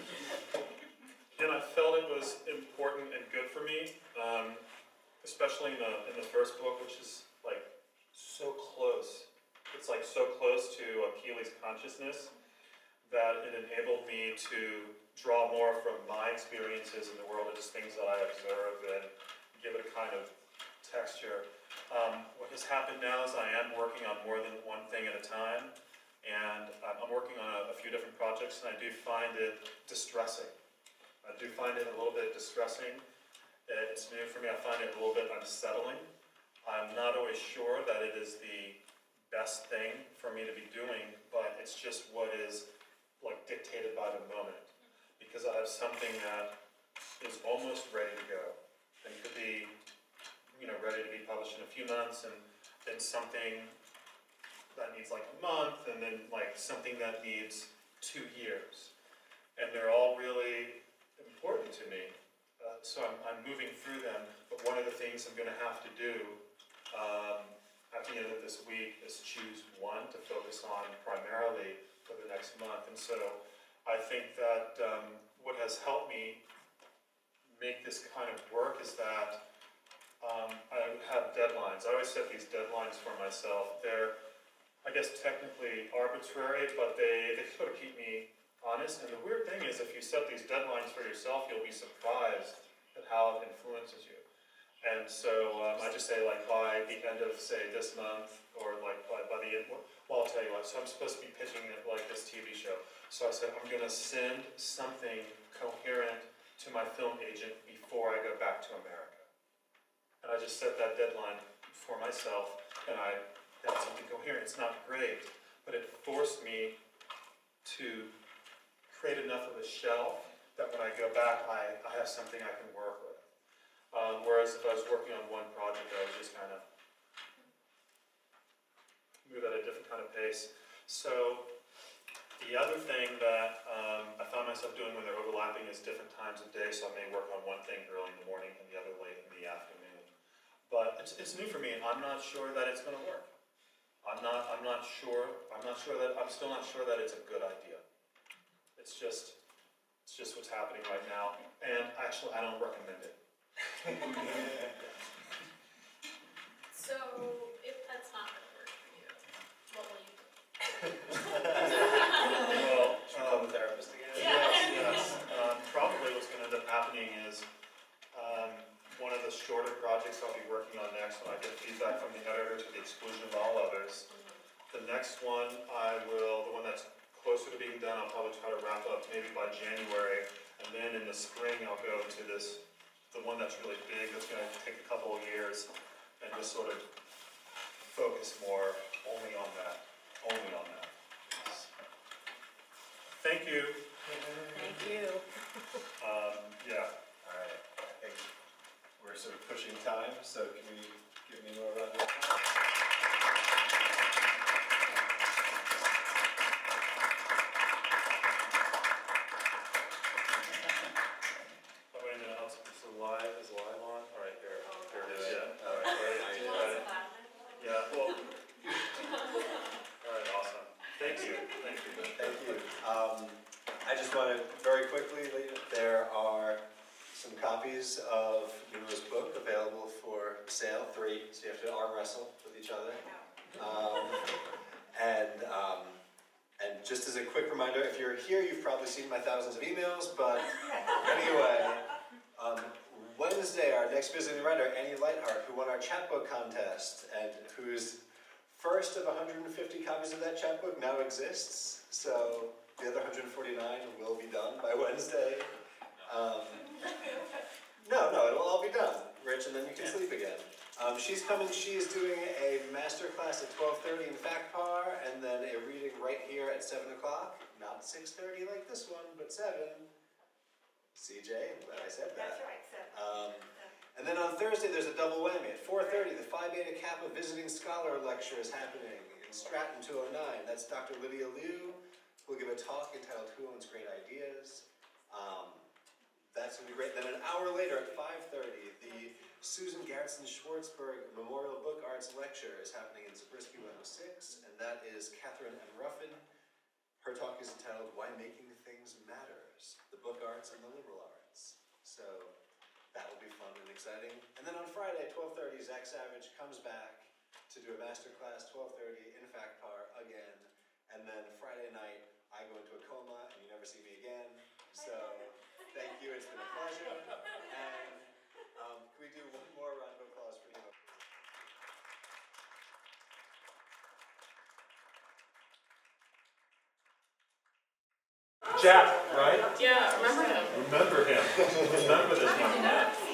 and I felt it was important and good for me, um, especially in the, in the first book, which is like so close. It's like so close to Keely's consciousness that it enabled me to draw more from my experiences in the world, and just things that I observe, and give it a kind of texture. Um, what has happened now is I am working on more than one thing at a time, and um, I'm working on a, a few different projects, and I do find it distressing. I do find it a little bit distressing. It's new for me. I find it a little bit unsettling. I'm not always sure that it is the best thing for me to be doing, but it's just what is like dictated by the moment. Because I have something that is almost ready to go, and could be, you know, ready to be published in a few months, and then something that needs like a month, and then like something that needs two years. And they're all really important to me. Uh, so I'm, I'm moving through them, but one of the things I'm gonna have to do um, at the end of this week is choose one to focus on primarily for the next month. And so I think that um, what has helped me make this kind of work is that Um, I have deadlines. I always set these deadlines for myself. They're, I guess, technically arbitrary, but they, they sort of keep me honest. And the weird thing is, if you set these deadlines for yourself, you'll be surprised at how it influences you. And so um, I just say, like, by the end of, say, this month, or like by, by the end, well, I'll tell you what, so I'm supposed to be pitching it like this T V show. So I said, I'm going to send something coherent to my film agent before I go back to America. And I just set that deadline for myself, and I got something coherent. It's not great, but it forced me to create enough of a shelf that when I go back, I, I have something I can work with. Um, whereas if I was working on one project, I would just kind of move at a different kind of pace. So the other thing that um, I found myself doing when they're overlapping is different times of day, so I may work on one thing early in the morning and the other late in the afternoon. But it's, it's new for me, and I'm not sure that it's going to work. I'm not, I'm not sure, I'm not sure that, I'm still not sure that it's a good idea. It's just, it's just what's happening right now, and actually I don't recommend it. So, if that's not gonna work for you, what will you do? Well, Should we call the therapist again? yes, yes. Um, probably what's going to end up happening is um, one of the shorter projects I'll be working on next, when I get feedback from the editor to the exclusion of all others. The next one, I will, the one that's closer to being done, I'll probably try to wrap up maybe by January. And then in the spring, I'll go to this, the one that's really big, that's going to take a couple of years, and just sort of focus more only on that, only on that. Thank you. Thank you. Um, yeah. All right, I think we're sort of pushing time, so can we give me more round of applause? Oh, wait a minute, I'll, is the live, is live on? All right, here, here it is, yeah. All All right, right. right, Do you got want it. some loud? Yeah, well. All right, awesome. Thank you, thank you. Thank you. Um, I just want to very quickly, let you know, there are some copies of Mila's book available for sale, three, so you have to arm wrestle with each other. Um, and, um, and just as a quick reminder, if you're here, you've probably seen my thousands of emails, but anyway, um, Wednesday, our next visiting writer, Annie Lightheart, who won our chapbook contest, and whose first of one hundred fifty copies of that chapbook now exists, so the other one hundred forty-nine will be done by Wednesday. Um, no, no, Um, she's coming, she is doing a master class at twelve thirty in FactPar, and then a reading right here at seven o'clock. Not six thirty like this one, but seven. C J, I'm glad I said that. That's right, so. Um, and then on Thursday, there's a double whammy. At four thirty, the Phi Beta Kappa Visiting Scholar Lecture is happening in Stratton two oh nine. That's Doctor Lydia Liu, who will give a talk entitled Who Owns Great Ideas? Um, that's going to be great. Then an hour later at five thirty, the Susan Garretson Schwartzberg Memorial Book Arts Lecture is happening in Zabriskie one oh six, and that is Catherine M. Ruffin. Her talk is entitled Why Making Things Matters, the Book Arts and the Liberal Arts. So that will be fun and exciting. And then on Friday at twelve thirty, Zach Savage comes back to do a master class, twelve thirty, in FactPar again. And then Friday night, I go into a coma and you never see me again. So thank you, it's been a pleasure. And um, can we do one more round of applause for Nemo? Jack, right? Yeah, remember him. Remember him. Remember this one.